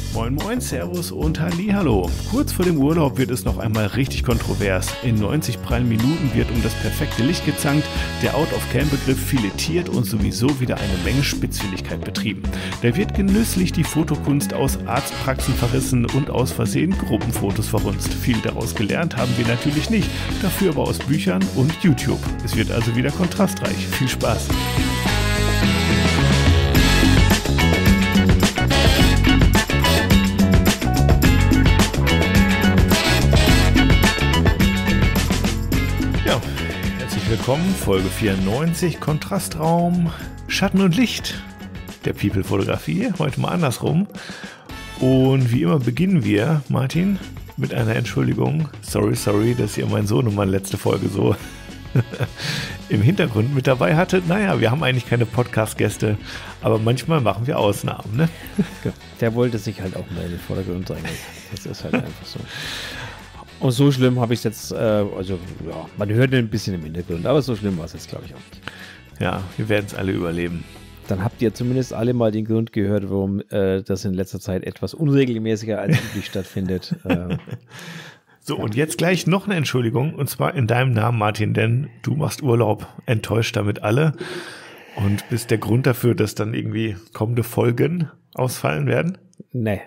Moin Moin, Servus und Hallihallo. Kurz vor dem Urlaub wird es noch einmal richtig kontrovers. In 90 prallen Minuten wird um das perfekte Licht gezankt, der Out-of-Cam-Begriff filetiert und sowieso wieder eine Menge Spitzfindigkeit betrieben. Da wird genüsslich die Fotokunst aus Arztpraxen verrissen und aus Versehen Gruppenfotos verhunzt. Viel daraus gelernt haben wir natürlich nicht, dafür aber aus Büchern und YouTube. Es wird also wieder kontrastreich. Viel Spaß! Willkommen, Folge 94, Kontrastraum, Schatten und Licht der People-Fotografie, heute mal andersrum. Und wie immer beginnen wir, Martin, mit einer Entschuldigung. Sorry, dass ihr meinen Sohn und meine letzte Folge so im Hintergrund mit dabei hattet. Naja, wir haben eigentlich keine Podcast-Gäste, aber manchmal machen wir Ausnahmen, ne? Der wollte sich halt auch mal in den Vordergrund drängen. Das ist halt einfach so. Und so schlimm habe ich es jetzt, man hört ein bisschen im Hintergrund, aber so schlimm war es jetzt, glaube ich, auch nicht. Ja, wir werden es alle überleben. Dann habt ihr zumindest alle mal den Grund gehört, warum das in letzter Zeit etwas unregelmäßiger als üblich stattfindet. So, ja. Und jetzt gleich noch eine Entschuldigung, und zwar in deinem Namen, Martin, denn du machst Urlaub, enttäuscht damit alle und bist der Grund dafür, dass dann irgendwie kommende Folgen ausfallen werden. Nee,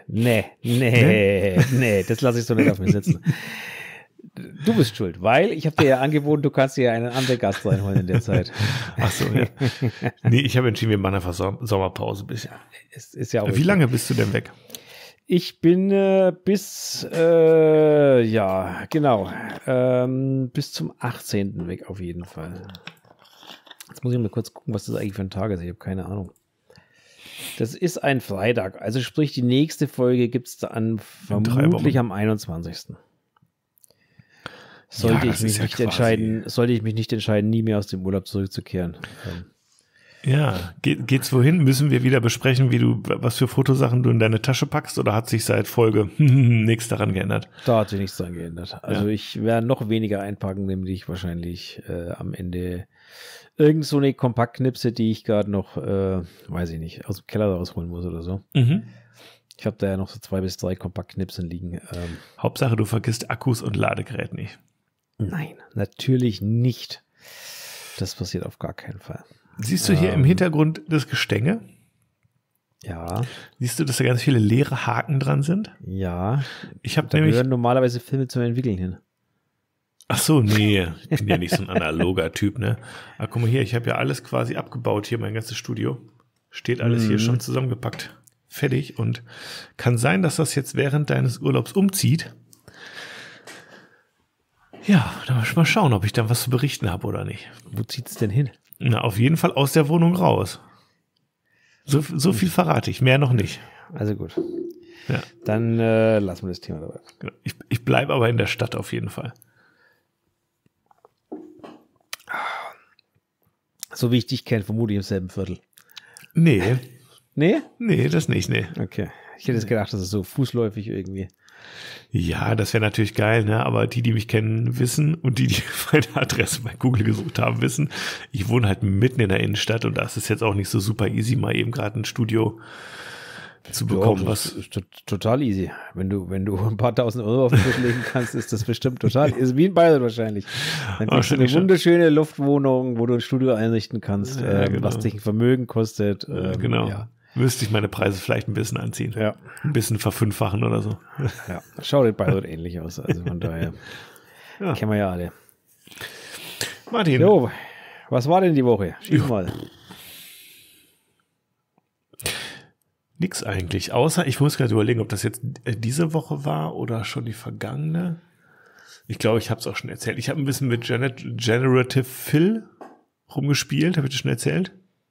das lasse ich so nicht auf mich sitzen. Du bist schuld, weil ich habe dir ja angeboten, du kannst dir einen anderen Gast reinholen in der Zeit. Ach so, ja. Nee, ich habe entschieden, wir machen einfach Sommerpause ein bisschen. Ist ja auch Wie richtig. Lange bist du denn weg? Ich bin bis zum 18. weg auf jeden Fall. Jetzt muss ich mal kurz gucken, was das eigentlich für ein Tag ist. Ich habe keine Ahnung. Das ist ein Freitag, also sprich, die nächste Folge gibt es dann vermutlich am 21. Sollte ich mich nicht entscheiden, nie mehr aus dem Urlaub zurückzukehren. Ja, geht's wohin? Müssen wir wieder besprechen, was für Fotosachen du in deine Tasche packst, oder hat sich seit Folge nichts daran geändert? Da hat sich nichts daran geändert. Also ich werde noch weniger einpacken, nämlich ich wahrscheinlich am Ende irgend so eine Kompaktknipse, die ich gerade noch, weiß ich nicht, aus dem Keller rausholen muss oder so. Mhm. Ich habe da ja noch so 2 bis 3 Kompaktknipsen liegen. Hauptsache, du vergisst Akkus und Ladegerät nicht. Nein, natürlich nicht. Das passiert auf gar keinen Fall. Siehst du hier im Hintergrund das Gestänge? Ja. Siehst du, dass da ganz viele leere Haken dran sind? Ja. Ich habe da gehören normalerweise Filme zum Entwickeln hin. Ach so, nee, ich bin ja nicht so ein analoger Typ, ne? Aber guck mal hier, ich habe ja alles quasi abgebaut, hier mein ganzes Studio. Steht alles hier schon zusammengepackt, fertig, und kann sein, dass das jetzt während deines Urlaubs umzieht. Ja, dann mal schauen, ob ich dann was zu berichten habe oder nicht. Wo zieht's denn hin? Na, auf jeden Fall aus der Wohnung raus. So viel verrate ich, mehr noch nicht. Also gut. Ja. Dann lassen wir das Thema dabei. Ich bleibe aber in der Stadt auf jeden Fall. So wie ich dich kenne, vermute ich im selben Viertel. Nee. Nee? Nee, das nicht, nee. Okay. Ich hätte jetzt gedacht, das ist so fußläufig irgendwie. Ja, das wäre natürlich geil, ne? Aber die mich kennen, wissen, und die meine Adresse bei Google gesucht haben, wissen, ich wohne halt mitten in der Innenstadt, und das ist jetzt auch nicht so super easy, mal eben gerade ein Studio zu bekommen. Das ist total easy. Wenn du ein paar tausend Euro auf den Tisch legen kannst, ist das bestimmt total, ist wie in Bayern wahrscheinlich. Dann kriegst du eine wunderschöne Luftwohnung, wo du ein Studio einrichten kannst, genau. Was dich ein Vermögen kostet. Genau. Ja. Müsste ich meine Preise vielleicht ein bisschen anziehen. Ja. Ein bisschen verfünffachen oder so. Ja, schaut in Bayern ähnlich aus. Also von daher kennen wir ja alle. Martin. Jo, was war denn die Woche? Schieß mal. Nix eigentlich, außer ich muss gerade überlegen, ob das jetzt diese Woche war oder schon die vergangene. Ich glaube, ich habe es auch schon erzählt. Ich habe ein bisschen mit Generative Fill rumgespielt. Habe ich das schon erzählt?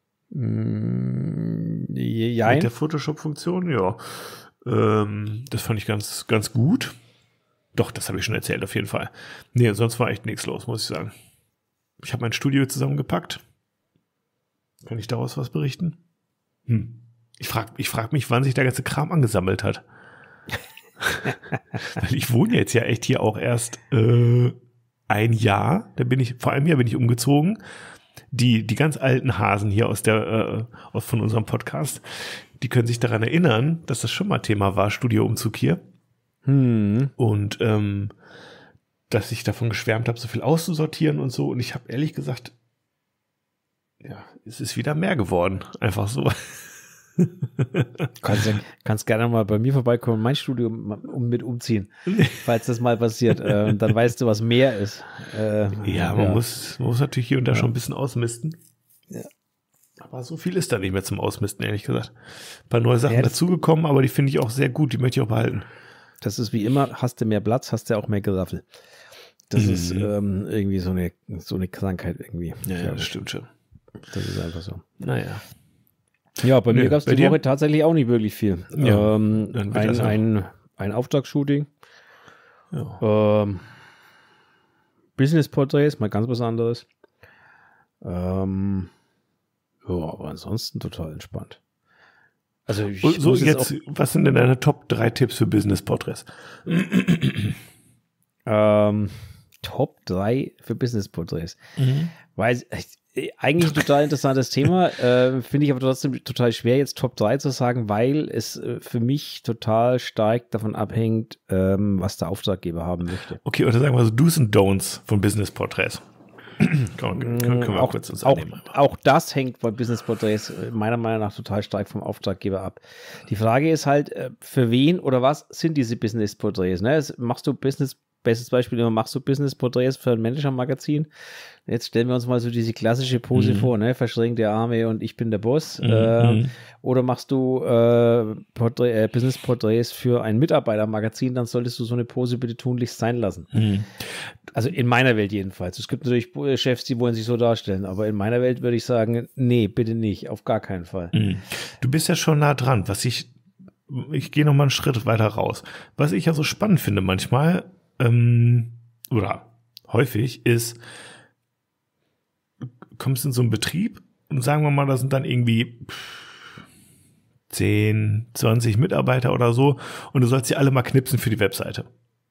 Ja. Mit der Photoshop-Funktion, ja. Das fand ich ganz, ganz gut. Doch, das habe ich schon erzählt, auf jeden Fall. Nee, sonst war echt nichts los, muss ich sagen. Ich habe mein Studio zusammengepackt. Kann ich daraus was berichten? Ich frag mich, wann sich der ganze Kram angesammelt hat. Weil ich wohne jetzt ja echt hier auch erst ein Jahr. Vor einem Jahr bin ich umgezogen. Die ganz alten Hasen hier von unserem Podcast, die können sich daran erinnern, dass das schon mal Thema war, Studioumzug hier. Und dass ich davon geschwärmt habe, so viel auszusortieren und so. Und ich habe ehrlich gesagt, ja, es ist wieder mehr geworden. Einfach so. Kannst gerne mal bei mir vorbeikommen, mein Studio mit umziehen, falls das mal passiert. Dann weißt du, was mehr ist. Man muss natürlich hier und da schon ein bisschen ausmisten. Ja. Aber so viel ist da nicht mehr zum Ausmisten, ehrlich gesagt. Ein paar neue Sachen dazugekommen, aber die finde ich auch sehr gut. Die möchte ich auch behalten. Das ist wie immer, hast du mehr Platz, hast du auch mehr Geraffel. Das ist irgendwie so eine Krankheit irgendwie. Ja, das stimmt schon. Das ist einfach so. Naja. Ja, bei mir gab es die Woche tatsächlich auch nicht wirklich viel. Ja, ein Auftragsshooting. Ja. Business-Porträts, mal ganz was anderes. Aber ansonsten total entspannt. Also was sind denn deine Top 3 Tipps für Business-Porträts? Top 3 für Business-Porträts. Weil eigentlich ein total interessantes Thema, finde ich aber trotzdem total schwer, jetzt Top 3 zu sagen, weil es für mich total stark davon abhängt, was der Auftraggeber haben möchte. Okay, oder sagen wir so Do's und Don'ts von Business-Porträts. Können wir kurz uns annehmen. Auch das hängt bei Business-Porträts meiner Meinung nach total stark vom Auftraggeber ab. Die Frage ist halt, für wen oder was sind diese Business-Porträts? Ne? Bestes Beispiel, machst du Business-Porträts für ein Manager-Magazin? Jetzt stellen wir uns mal so diese klassische Pose vor, ne? Verschränkte Arme und ich bin der Boss. Oder machst du Business-Porträts für ein Mitarbeiter-Magazin, dann solltest du so eine Pose bitte tunlichst sein lassen. Also in meiner Welt jedenfalls. Es gibt natürlich Chefs, die wollen sich so darstellen, aber in meiner Welt würde ich sagen, nee, bitte nicht, auf gar keinen Fall. Du bist ja schon nah dran. Ich gehe noch mal einen Schritt weiter raus. Was ich ja so spannend finde manchmal, oder häufig ist, kommst in so einen Betrieb und sagen wir mal, da sind dann irgendwie 10, 20 Mitarbeiter oder so und du sollst sie alle mal knipsen für die Webseite.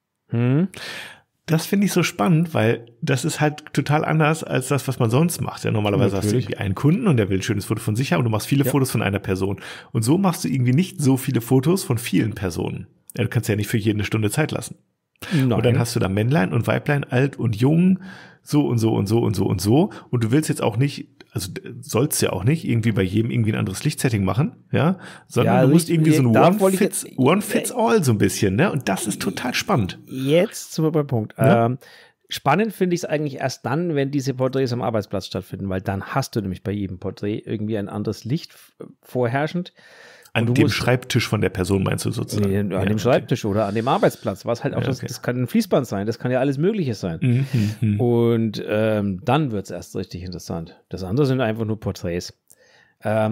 Das finde ich so spannend, weil das ist halt total anders als das, was man sonst macht. Ja, normalerweise hast du irgendwie einen Kunden und der will ein schönes Foto von sich haben und du machst viele Fotos von einer Person. Und so machst du irgendwie nicht so viele Fotos von vielen Personen. Ja, du kannst ja nicht für jede eine Stunde Zeit lassen. Nein. Und dann hast du da Männlein und Weiblein, alt und jung, so und so und so und so und so. Und du willst jetzt auch nicht, also sollst ja auch nicht irgendwie bei jedem irgendwie ein anderes Lichtsetting machen, ja, sondern du musst irgendwie so ein One-Fits-All so ein bisschen, ne? Und das ist total spannend. Jetzt sind wir beim Punkt. Ja? Spannend finde ich es eigentlich erst dann, wenn diese Porträts am Arbeitsplatz stattfinden, weil dann hast du nämlich bei jedem Porträt irgendwie ein anderes Licht vorherrschend. An dem Schreibtisch von der Person meinst du sozusagen? Nee, an dem Schreibtisch oder an dem Arbeitsplatz, was halt auch das kann ein Fließband sein, das kann ja alles Mögliche sein. Und dann wird es erst richtig interessant. Das andere sind einfach nur Porträts. Aber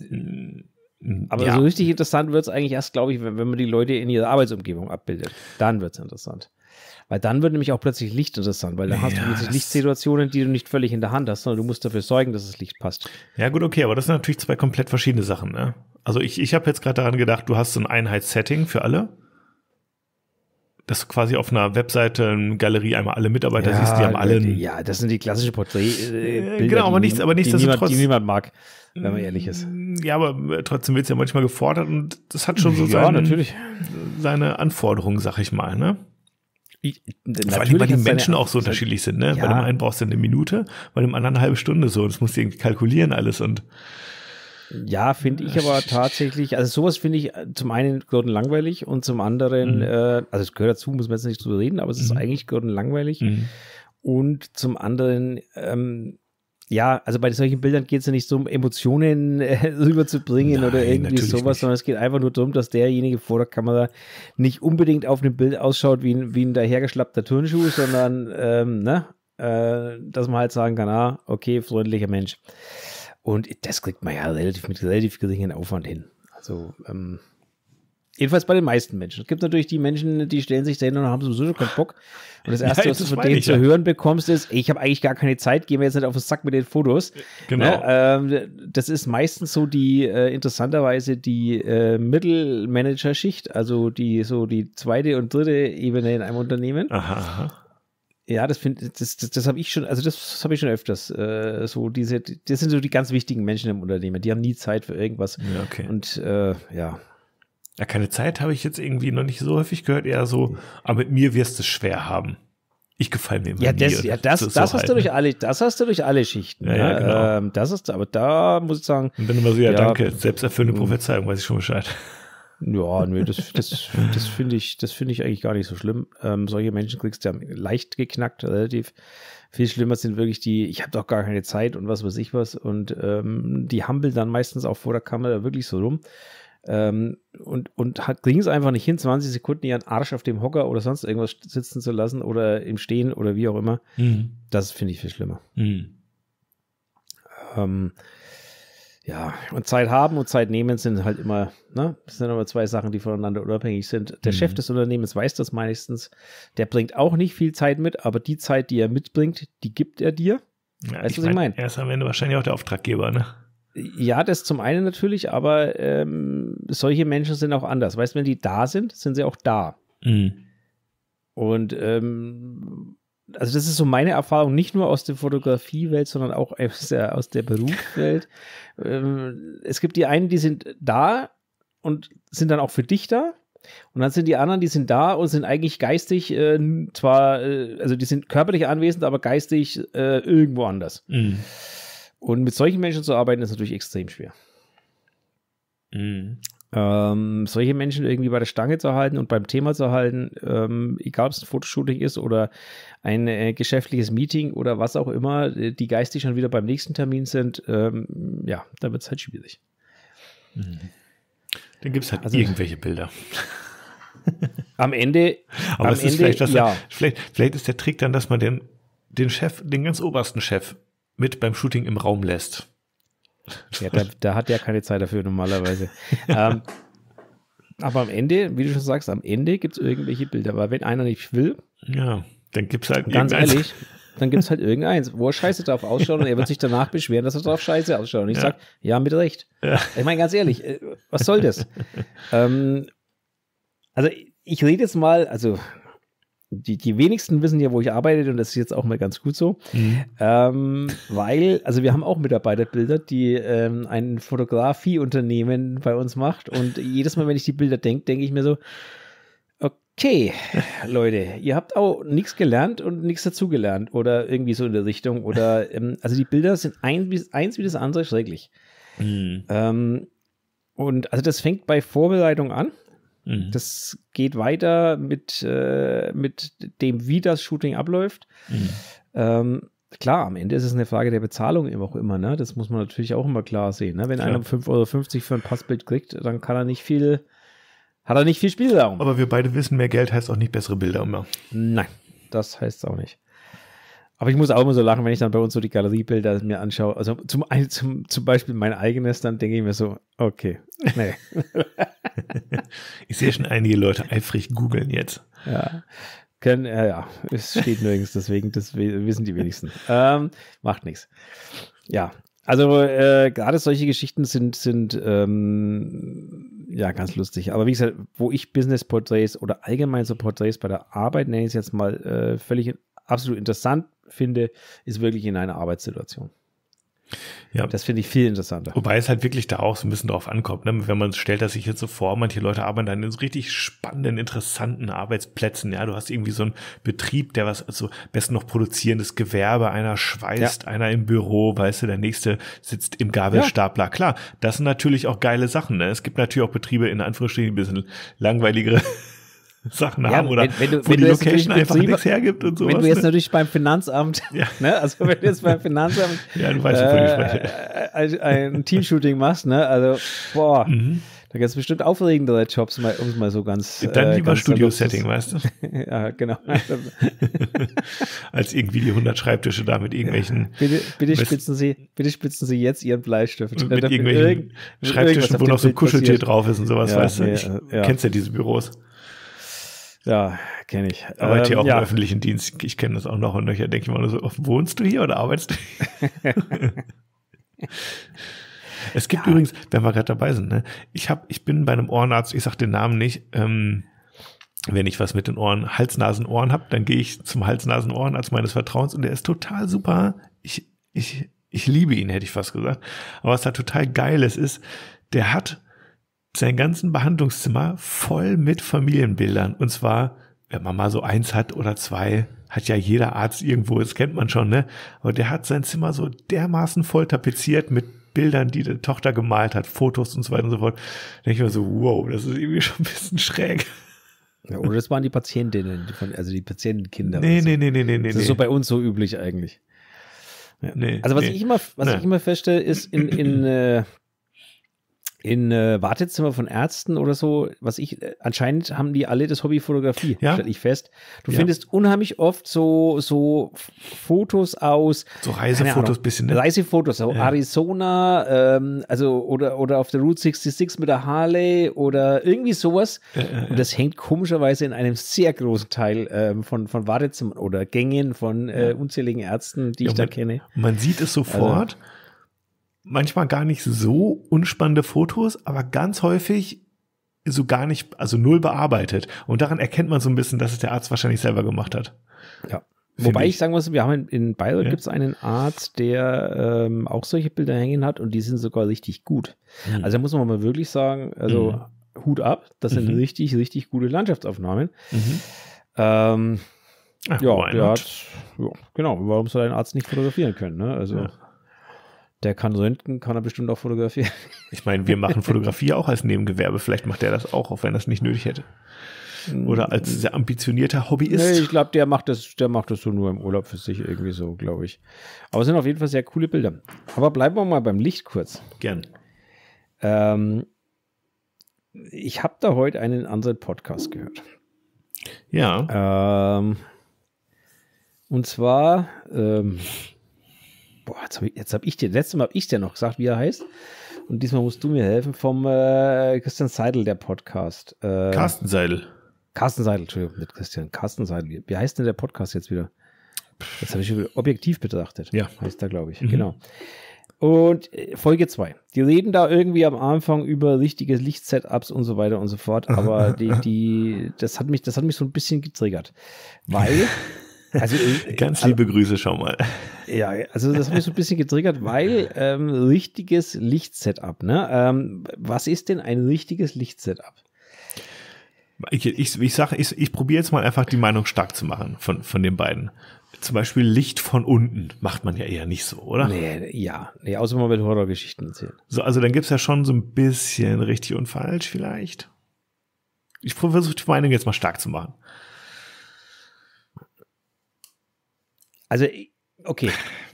so richtig interessant wird es eigentlich erst, glaube ich, wenn man die Leute in ihrer Arbeitsumgebung abbildet. Dann wird es interessant. Weil dann wird nämlich auch plötzlich Licht interessant, weil dann hast du plötzlich Lichtsituationen, die du nicht völlig in der Hand hast, sondern du musst dafür sorgen, dass das Licht passt. Ja gut, okay, aber das sind natürlich zwei komplett verschiedene Sachen, ne? Also ich habe jetzt gerade daran gedacht, du hast so ein Einheitssetting für alle, dass du quasi auf einer Webseite, eine Galerie einmal alle Mitarbeiter siehst, die haben alle... Ja, das sind die klassischen Porträtbilder, genau, aber nichtsdestotrotz... Die niemand mag, wenn man ehrlich ist. Ja, aber trotzdem wird es ja manchmal gefordert und das hat schon so seine Anforderungen, sag ich mal, ne? Vor allem, weil die Menschen auch so unterschiedlich sind, ne? Ja. Bei dem einen brauchst du eine Minute, bei dem anderen eine halbe Stunde so. Das musst du irgendwie kalkulieren alles und ja, finde ich aber tatsächlich, also sowas finde ich zum einen langweilig und zum anderen, also es gehört dazu, muss man jetzt nicht drüber reden, aber es ist eigentlich langweilig und zum anderen, ja, also bei solchen Bildern geht es ja nicht so um Emotionen rüberzubringen oder irgendwie sowas, sondern es geht einfach nur darum, dass derjenige vor der Kamera nicht unbedingt auf dem Bild ausschaut wie ein dahergeschlappter Turnschuh, sondern dass man halt sagen kann, okay, freundlicher Mensch. Und das kriegt man ja mit relativ geringem Aufwand hin. Also jedenfalls bei den meisten Menschen. Es gibt natürlich die Menschen, die stellen sich dahin und haben sowieso keinen Bock. Und das Erste, was du von denen zu hören bekommst, ist, ich habe eigentlich gar keine Zeit, geh mir jetzt nicht auf den Sack mit den Fotos. Genau. Ne? Das ist meistens so interessanterweise die Mittelmanager-Schicht, also die zweite und dritte Ebene in einem Unternehmen. Aha. Ja, das habe ich schon, also das habe ich schon öfters. Das sind so die ganz wichtigen Menschen im Unternehmen. Die haben nie Zeit für irgendwas. Ja, okay. Und ja. Ja, keine Zeit habe ich jetzt irgendwie noch nicht so häufig gehört, eher so, aber mit mir wirst du es schwer haben. Ich gefalle mir immer nie. Das hast du durch alle Schichten. Ja, genau. Aber da muss ich sagen. Und dann immer so, danke, selbsterfüllende Prophezeiung, weiß ich schon Bescheid. Ja, nö, das finde ich eigentlich gar nicht so schlimm. Solche Menschen kriegst du ja leicht geknackt, relativ. Viel schlimmer sind wirklich ich habe doch gar keine Zeit und was weiß ich was. Und die hampeln dann meistens auch vor der Kamera wirklich so rum. Und kriegen es einfach nicht hin, 20 Sekunden ihren Arsch auf dem Hocker oder sonst irgendwas sitzen zu lassen oder im Stehen oder wie auch immer. Das finde ich viel schlimmer. Ja, und Zeit haben und Zeit nehmen sind halt immer, ne? Das sind aber zwei Sachen, die voneinander unabhängig sind. Der Chef des Unternehmens weiß das meistens. Der bringt auch nicht viel Zeit mit, aber die Zeit, die er mitbringt, die gibt er dir. Ja, weißt du, was ich meine? Er ist am Ende wahrscheinlich auch der Auftraggeber, ne? Ja, das zum einen natürlich, aber solche Menschen sind auch anders. Weißt du, wenn die da sind, sind sie auch da. Und also das ist so meine Erfahrung, nicht nur aus der Fotografiewelt, sondern auch aus der Berufswelt. Es gibt die einen, die sind da und sind dann auch für dich da. Und dann sind die anderen, die sind da und sind eigentlich geistig also die sind körperlich anwesend, aber geistig irgendwo anders. Und mit solchen Menschen zu arbeiten, ist natürlich extrem schwer. Solche Menschen irgendwie bei der Stange zu halten und beim Thema zu halten, egal ob es ein Fotoshooting ist oder ein geschäftliches Meeting oder was auch immer, die geistig schon wieder beim nächsten Termin sind, ja, da wird es halt schwierig. Dann gibt es halt irgendwelche Bilder. Am Ende, aber es ist vielleicht ist der Trick dann, dass man den Chef, den ganz obersten Chef, mit beim Shooting im Raum lässt. Ja, da hat er keine Zeit dafür normalerweise. Aber am Ende, wie du schon sagst, am Ende gibt es irgendwelche Bilder. Aber wenn einer nicht will, ja, dann gibt es halt ganz ehrlich, dann gibt es halt irgendeins, wo er scheiße drauf ausschaut und er wird sich danach beschweren, dass er drauf scheiße ausschaut. Und ich sage, ja, mit Recht. Ja. Ich meine, ganz ehrlich, was soll das? Also ich rede jetzt mal, also die wenigsten wissen ja, wo ich arbeite und das ist jetzt auch mal ganz gut so, weil, also wir haben auch Mitarbeiterbilder, die ein Fotografieunternehmen bei uns macht und jedes Mal, wenn ich die Bilder denke ich mir so, okay, Leute, ihr habt auch nichts gelernt und nichts dazugelernt oder irgendwie so in der Richtung oder, also die Bilder sind eins wie das andere schrecklich. Und also das fängt bei Vorbereitung an. Das geht weiter mit dem, wie das Shooting abläuft. Klar, am Ende ist es eine Frage der Bezahlung auch immer, ne? Das muss man natürlich auch immer klar sehen. Ne? Wenn einer 5,50 Euro für ein Passbild kriegt, dann hat er nicht viel Spielraum. Aber wir beide wissen, mehr Geld heißt auch nicht bessere Bilder immer. Nein, das heißt es auch nicht. Aber ich muss auch immer so lachen, wenn ich dann bei uns so die Galeriebilder mir anschaue. Also zum Beispiel mein eigenes, dann denke ich mir so, okay, nee. Ich sehe schon einige Leute eifrig googeln jetzt. Ja, es steht nirgends, deswegen, das wissen die wenigsten. Macht nichts. Ja, also gerade solche Geschichten sind ja ganz lustig. Aber wie gesagt, wo ich Business-Porträts oder allgemein so Porträts bei der Arbeit, nenne ich es jetzt mal, völlig absolut interessant finde, ist wirklich in einer Arbeitssituation. Ja. Das finde ich viel interessanter. Wobei es halt wirklich da auch so ein bisschen drauf ankommt, ne? Wenn man stellt das sich jetzt so vor, manche Leute arbeiten dann in so richtig spannenden, interessanten Arbeitsplätzen, ja, du hast irgendwie so einen Betrieb, der was, also besten noch produzierendes Gewerbe, einer schweißt, einer im Büro, weißt du, der nächste sitzt im Gabelstapler. Ja. Klar, das sind natürlich auch geile Sachen, ne? Es gibt natürlich auch Betriebe, in Anführungsstrichen, ein bisschen langweiligere Sachen haben oder wo die Location einfach nichts hergibt und sowas. Wenn du jetzt natürlich beim Finanzamt, ne, also wenn du jetzt beim Finanzamt du weißt, wovon ich spreche. Ein Teamshooting machst, ne, also da gibt es bestimmt aufregendere Jobs, um es mal so ganz dann lieber Studio-Setting, weißt du? Ja, genau. Als irgendwie die 100 Schreibtische da mit irgendwelchen bitte spitzen Sie jetzt Ihren Bleistift. Mit irgendwelchen Schreibtischen, wo noch so ein Kuscheltier drauf ist und sowas, weißt du? Kennst ja diese Büros. Ja, kenne ich. Ich arbeite hier auch im öffentlichen Dienst. Ich kenne das auch noch. Und da denke ich mal so, wohnst du hier oder arbeitest du hier? Es gibt übrigens, wenn wir gerade dabei sind, ne, ich bin bei einem Ohrenarzt, ich sage den Namen nicht, wenn ich was mit den Ohren, Hals-Nasen-Ohren habe, dann gehe ich zum Hals-Nasen-Ohrenarzt meines Vertrauens und der ist total super. Ich liebe ihn, hätte ich fast gesagt. Aber was da total Geiles ist, der hat sein ganzen Behandlungszimmer voll mit Familienbildern. Und zwar, wenn man mal so 1 hat oder 2, hat ja jeder Arzt irgendwo, das kennt man schon, ne? Aber der hat sein Zimmer so dermaßen voll tapeziert mit Bildern, die die Tochter gemalt hat, Fotos und so weiter und so fort. Da denke ich mir so, wow, das ist irgendwie schon ein bisschen schräg. Ja, oder das waren die Patientinnen, also die Patientenkinder. Nee. Das ist so bei uns so üblich eigentlich. Ja. Nee, also was ich immer feststelle, ist in Wartezimmer von Ärzten oder so, anscheinend haben die alle das Hobby Fotografie, stelle ich fest. Du findest unheimlich oft so Fotos aus. So Reisefotos bisschen, ne? Reisefotos, so Arizona, oder auf der Route 66 mit der Harley oder irgendwie sowas. Und das hängt komischerweise in einem sehr großen Teil von Wartezimmern oder Gängen von unzähligen Ärzten, die ich da kenne. Man sieht es sofort. Manchmal gar nicht so unspannende Fotos, aber ganz häufig so gar nicht, also null bearbeitet. Und daran erkennt man so ein bisschen, dass es der Arzt wahrscheinlich selber gemacht hat. Ja. Wobei ich sagen muss, wir haben in Bayreuth gibt es einen Arzt, der auch solche Bilder hängen hat und die sind sogar richtig gut. Mhm. Also da muss man mal wirklich sagen, also Hut ab, das sind richtig, richtig gute Landschaftsaufnahmen. Der hat, genau, warum soll ein Arzt nicht fotografieren können, ne? Also der kann röntgen, kann er bestimmt auch fotografieren. Ich meine, wir machen Fotografie auch als Nebengewerbe. Vielleicht macht der das auch wenn er es nicht nötig hätte. Oder als sehr ambitionierter Hobbyist. Nee, ich glaube, der macht das so nur im Urlaub für sich irgendwie so, glaube ich. Aber es sind auf jeden Fall sehr coole Bilder. Aber bleiben wir mal beim Licht kurz. Gern. Ich habe da heute einen anderen Podcast gehört. Ja. Und zwar letztes Mal habe ich dir noch gesagt, wie er heißt. Und diesmal musst du mir helfen, vom Christian Seidel, der Podcast. Carsten Seidel. Carsten Seidel, Entschuldigung, nicht Christian. Carsten Seidel. Wie heißt denn der Podcast jetzt wieder? Das habe ich wieder objektiv betrachtet. Ja. Heißt da, glaube ich. Genau. Und Folge 2. Die reden da irgendwie am Anfang über richtige Lichtsetups und so weiter und so fort. Aber das hat mich so ein bisschen getriggert. Weil ganz liebe Grüße schon mal. Ja, also das hat mich so ein bisschen getriggert, weil richtiges Lichtsetup, ne? Was ist denn ein richtiges Lichtsetup? Ich probiere jetzt mal einfach die Meinung stark zu machen von den beiden. Zum Beispiel Licht von unten macht man ja eher nicht so, oder? Nee, außer man will Horrorgeschichten erzählen. So, also dann gibt's ja schon so ein bisschen richtig und falsch vielleicht. Ich versuche die Meinung jetzt mal stark zu machen. Also, okay.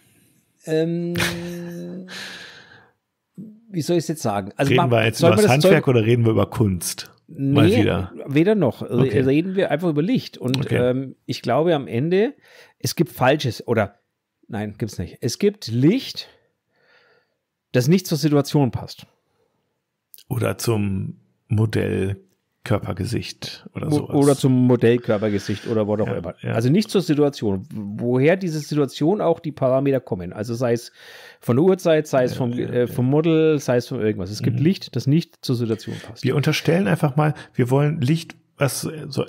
Wie soll ich es jetzt sagen? Also reden wir jetzt über das Handwerk oder reden wir über Kunst? Mal wieder. Weder noch. Okay. Reden wir einfach über Licht. Und ich glaube am Ende, es gibt Falsches oder nein, gibt's nicht. Es gibt Licht, das nicht zur Situation passt. Oder zum Modell Körpergesicht oder sowas. Oder zum Modellkörpergesicht oder was auch immer. Ja. Also nicht zur Situation. Woher diese Situation auch die Parameter kommen. Also sei es von der Uhrzeit, sei es vom Model, sei es von irgendwas. Es gibt Licht, das nicht zur Situation passt. Wir unterstellen einfach mal, wir wollen Licht, was so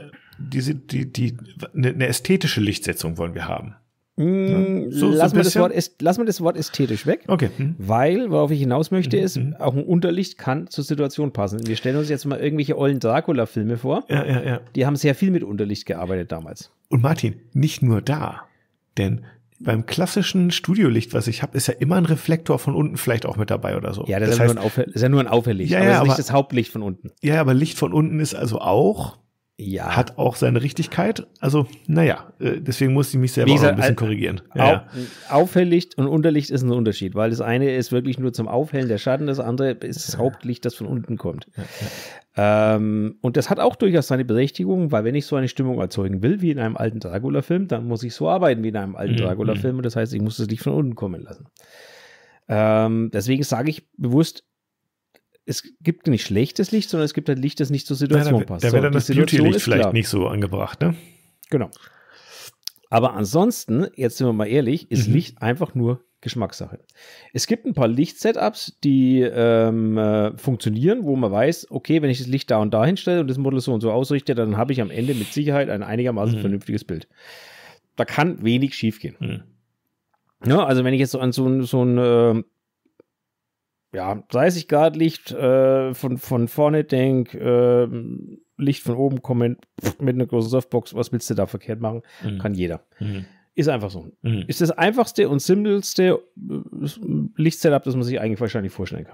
eine ästhetische Lichtsetzung wollen wir haben. Lass mal das Wort ästhetisch weg. Okay. Weil, worauf ich hinaus möchte, ist, auch ein Unterlicht kann zur Situation passen. Wir stellen uns jetzt mal irgendwelche ollen Dracula-Filme vor. Ja. Die haben sehr viel mit Unterlicht gearbeitet damals. Und Martin, nicht nur da. Denn beim klassischen Studiolicht, was ich habe, ist ja immer ein Reflektor von unten vielleicht auch mit dabei oder so. Ja, das ist ja nur ein Aufhelllicht. Ja, aber das ist aber nicht das Hauptlicht von unten. Ja, aber Licht von unten ist also auch... Ja. Hat auch seine Richtigkeit. Also, deswegen muss ich mich selber auch ein bisschen korrigieren. Aufhelllicht und Unterlicht ist ein Unterschied, weil das eine ist wirklich nur zum Aufhellen der Schatten, das andere ist das Hauptlicht, das von unten kommt. Und das hat auch durchaus seine Berechtigung, weil wenn ich so eine Stimmung erzeugen will, wie in einem alten Dracula-Film, dann muss ich so arbeiten wie in einem alten Dracula-Film und das heißt, ich muss das Licht von unten kommen lassen. Deswegen sage ich bewusst, es gibt nicht schlechtes Licht, sondern es gibt halt Licht, das nicht zur Situation passt. Da wäre dann das Beauty-Licht vielleicht nicht so angebracht, ne? Genau. Aber ansonsten, jetzt sind wir mal ehrlich, ist Licht einfach nur Geschmackssache. Es gibt ein paar Licht-Setups, die funktionieren, wo man weiß, okay, wenn ich das Licht da und da hinstelle und das Model so und so ausrichte, dann habe ich am Ende mit Sicherheit ein einigermaßen vernünftiges Bild. Da kann wenig schief gehen. Ja, also wenn ich jetzt so an so ein 30 Grad Licht von vorne denke, Licht von oben kommen mit einer großen Softbox, was willst du da verkehrt machen? Kann jeder. Ist einfach so. Ist das einfachste und simpelste Lichtsetup, das man sich eigentlich wahrscheinlich vorstellen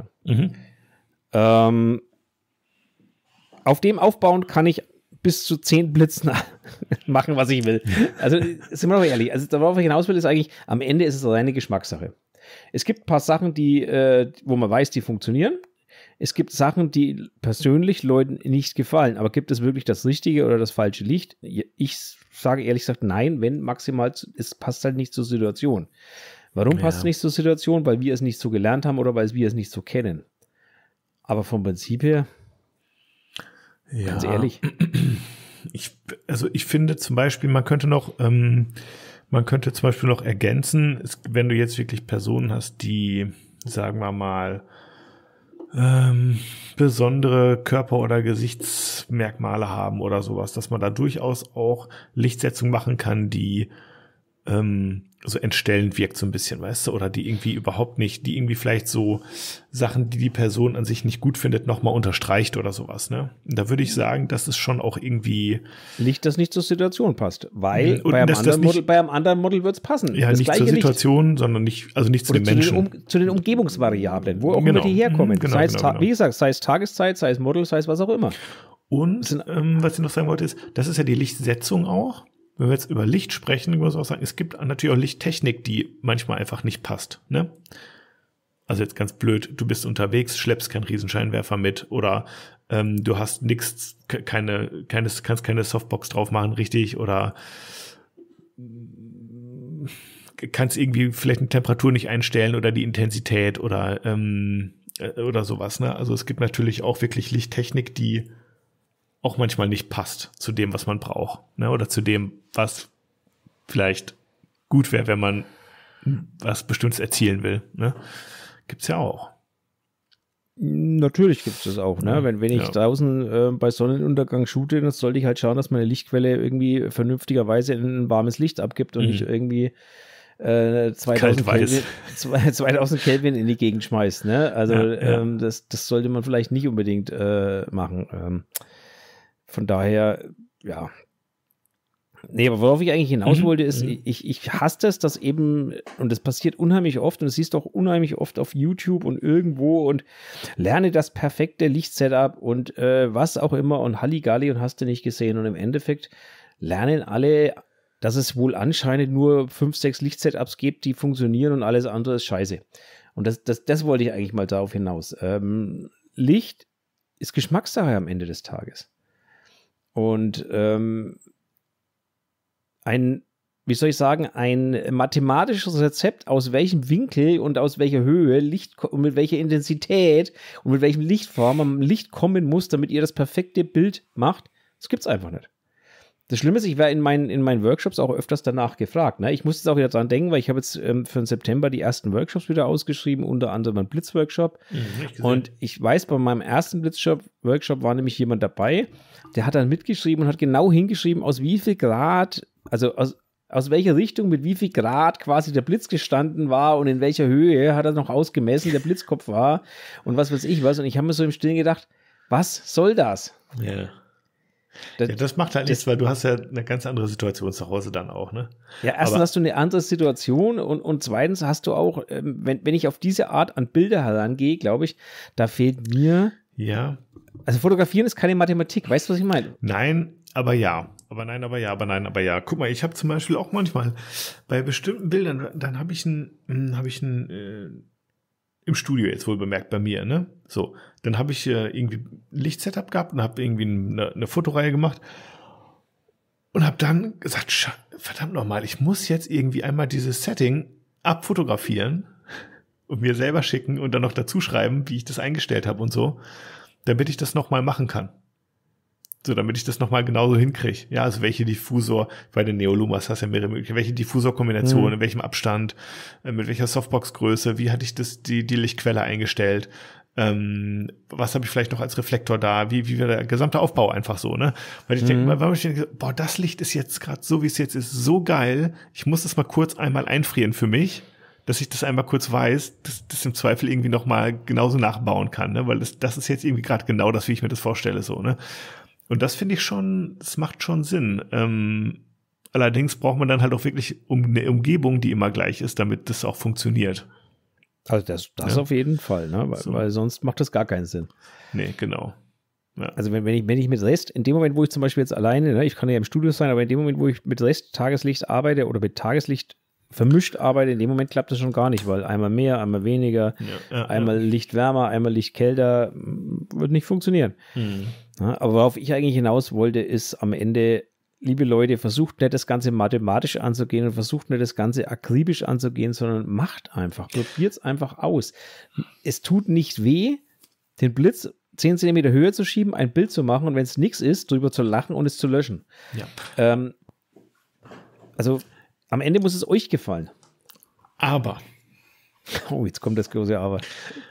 kann. Auf dem aufbauend kann ich bis zu 10 Blitzen machen, was ich will. Also sind wir doch ehrlich, also worauf ich hinaus will, ist eigentlich, am Ende ist es reine Geschmackssache. Es gibt ein paar Sachen, wo man weiß, die funktionieren. Es gibt Sachen, die persönlich Leuten nicht gefallen. Aber gibt es wirklich das richtige oder das falsche Licht? Ich sage ehrlich gesagt, nein, wenn maximal, es passt halt nicht zur Situation. Warum passt es nicht zur Situation? Weil wir es nicht so gelernt haben oder weil wir es nicht so kennen. Aber vom Prinzip her, ganz ehrlich. Ich finde zum Beispiel, man könnte zum Beispiel noch ergänzen, wenn du jetzt wirklich Personen hast, die, sagen wir mal, besondere Körper- oder Gesichtsmerkmale haben oder sowas, dass man da durchaus auch Lichtsetzung machen kann, die so entstellend wirkt so ein bisschen, weißt du, oder die irgendwie überhaupt nicht, die irgendwie vielleicht so Sachen, die die Person an sich nicht gut findet, nochmal unterstreicht oder sowas, ne? Und da würde ich sagen, das ist schon auch irgendwie Licht, das nicht zur Situation passt, weil bei einem anderen Model wird es passen. Ja, das nicht zur Situation, sondern nicht zu den Menschen. Zu den Umgebungsvariablen, wo auch immer die herkommen. Wie gesagt, sei es Tageszeit, sei es Model, sei es was auch immer. Und was ich noch sagen wollte, ist, das ist ja die Lichtsetzung auch. Wenn wir jetzt über Licht sprechen, muss ich auch sagen, es gibt natürlich auch Lichttechnik, die manchmal einfach nicht passt, ne? Also jetzt ganz blöd, du bist unterwegs, schleppst keinen Riesenscheinwerfer mit oder du hast kannst keine Softbox drauf machen, richtig, oder kannst irgendwie vielleicht eine Temperatur nicht einstellen oder die Intensität oder sowas, ne? Also es gibt natürlich auch wirklich Lichttechnik, die auch manchmal nicht passt zu dem, was man braucht, ne? Oder zu dem, was vielleicht gut wäre, wenn man was Bestimmtes erzielen will, ne? Gibt's ja auch. Natürlich gibt es das auch, ne? Wenn ich draußen bei Sonnenuntergang shoote, dann sollte ich halt schauen, dass meine Lichtquelle irgendwie vernünftigerweise ein warmes Licht abgibt und nicht irgendwie 2000 Kelvin in die Gegend schmeißt, ne? Also das sollte man vielleicht nicht unbedingt machen. Von daher, ja. Nee, aber worauf ich eigentlich hinaus wollte, ist, ich hasse das, dass eben, und das passiert unheimlich oft, und das siehst du auch unheimlich oft auf YouTube und irgendwo und lerne das perfekte Lichtsetup und was auch immer und Halligalli und hast du nicht gesehen. Und im Endeffekt lernen alle, dass es wohl anscheinend nur 5, 6 Lichtsetups gibt, die funktionieren und alles andere ist scheiße. Und das wollte ich eigentlich mal darauf hinaus. Licht ist Geschmackssache am Ende des Tages. Und ein mathematisches Rezept, aus welchem Winkel und aus welcher Höhe Licht und mit welcher Intensität und mit welchem Lichtform am Licht kommen muss, damit ihr das perfekte Bild macht, das gibt's einfach nicht. Das Schlimme ist, ich werde in meinen Workshops auch öfters danach gefragt. Ne? Ich muss jetzt auch wieder dran denken, weil ich habe jetzt für den September die ersten Workshops wieder ausgeschrieben, unter anderem einen Blitzworkshop. Und ich weiß, bei meinem ersten Blitzworkshop war nämlich jemand dabei, der hat dann mitgeschrieben und hat genau hingeschrieben, aus wie viel Grad, also aus welcher Richtung mit wie viel Grad quasi der Blitz gestanden war und in welcher Höhe hat er noch ausgemessen, der Blitzkopf war und was weiß ich was. Und ich habe mir so im Stillen gedacht, was soll das? Ja. Das macht halt nichts, weil du hast ja eine ganz andere Situation zu Hause dann auch, ne? Ja, erstens hast du eine andere Situation und zweitens hast du auch, wenn ich auf diese Art an Bilder herangehe, glaube ich, da fehlt mir. Ja. Also fotografieren ist keine Mathematik, weißt du, was ich meine? Nein, aber ja. Aber nein, aber ja, aber nein, aber ja. Guck mal, ich habe zum Beispiel auch manchmal bei bestimmten Bildern, dann habe ich im Studio jetzt wohl bemerkt bei mir, ne? So, dann habe ich irgendwie ein Lichtsetup gehabt und habe irgendwie eine Fotoreihe gemacht und habe dann gesagt, verdammt nochmal, ich muss jetzt irgendwie einmal dieses Setting abfotografieren und mir selber schicken und dann noch dazu schreiben, wie ich das eingestellt habe und so, damit ich das nochmal machen kann. So, damit ich das nochmal genauso hinkriege. Ja, also welche Diffusor, bei den Neolumas hast du ja mehrere Möglichkeiten, welche Diffusorkombination, in welchem Abstand, mit welcher Softbox-Größe, wie hatte ich die Lichtquelle eingestellt, was habe ich vielleicht noch als Reflektor da, wie war der gesamte Aufbau einfach so, ne? Weil ich denke, boah, das Licht ist jetzt gerade so, wie es jetzt ist, so geil, ich muss das mal kurz einmal einfrieren für mich, dass ich das einmal kurz weiß, dass das im Zweifel irgendwie nochmal genauso nachbauen kann, ne? Weil das ist jetzt irgendwie gerade genau das, wie ich mir das vorstelle, so, ne? Und das finde ich schon, das macht schon Sinn. Allerdings braucht man dann halt auch wirklich eine Umgebung, die immer gleich ist, damit das auch funktioniert. Also das auf jeden Fall, ne? Weil sonst macht das gar keinen Sinn. Nee, genau. Ja. Also wenn ich mit Rest, in dem Moment, wo ich zum Beispiel jetzt alleine, ne, ich kann ja im Studio sein, aber in dem Moment, wo ich mit Rest Tageslicht arbeite oder mit Tageslicht vermischt arbeite, in dem Moment klappt das schon gar nicht, weil einmal mehr, einmal weniger, einmal Licht wärmer, einmal Licht kälter, wird nicht funktionieren. Ja, aber worauf ich eigentlich hinaus wollte, ist am Ende, liebe Leute, versucht nicht das Ganze mathematisch anzugehen und versucht nicht das Ganze akribisch anzugehen, sondern macht einfach, probiert es einfach aus. Es tut nicht weh, den Blitz 10 Zentimeter höher zu schieben, ein Bild zu machen und wenn es nichts ist, drüber zu lachen und es zu löschen. Ja. Also am Ende muss es euch gefallen. Aber. Oh, jetzt kommt das große Aber.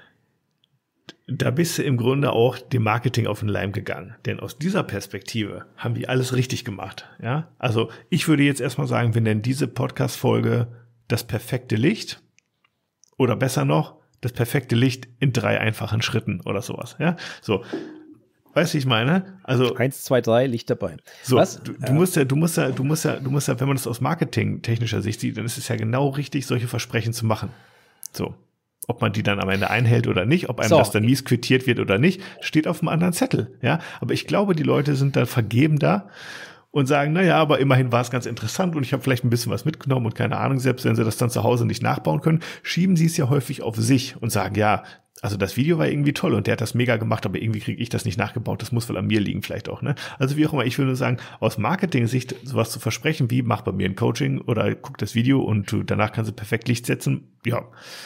Da bist du im Grunde auch dem Marketing auf den Leim gegangen. Denn aus dieser Perspektive haben die alles richtig gemacht. Ja? Also ich würde jetzt erstmal sagen, wir nennen diese Podcast-Folge das perfekte Licht oder besser noch, das perfekte Licht in 3 einfachen Schritten oder sowas. Ja? So, weißt du, ich meine? Also 1, 2, 3, Licht dabei. So, was? Du musst ja, wenn man das aus marketingtechnischer Sicht sieht, dann ist es ja genau richtig, solche Versprechen zu machen. So. Ob man die dann am Ende einhält oder nicht, ob einem das dann mies quittiert wird oder nicht, steht auf einem anderen Zettel, ja. Aber ich glaube, die Leute sind dann vergebender und sagen, naja, aber immerhin war es ganz interessant und ich habe vielleicht ein bisschen was mitgenommen und keine Ahnung, selbst wenn sie das dann zu Hause nicht nachbauen können, schieben sie es ja häufig auf sich und sagen, ja, also das Video war irgendwie toll und der hat das mega gemacht, aber irgendwie kriege ich das nicht nachgebaut, das muss wohl an mir liegen vielleicht auch, ne? Also wie auch immer, ich will nur sagen, aus Marketing-Sicht sowas zu versprechen, wie mach bei mir ein Coaching oder guck das Video und danach kannst du perfekt Licht setzen, ja,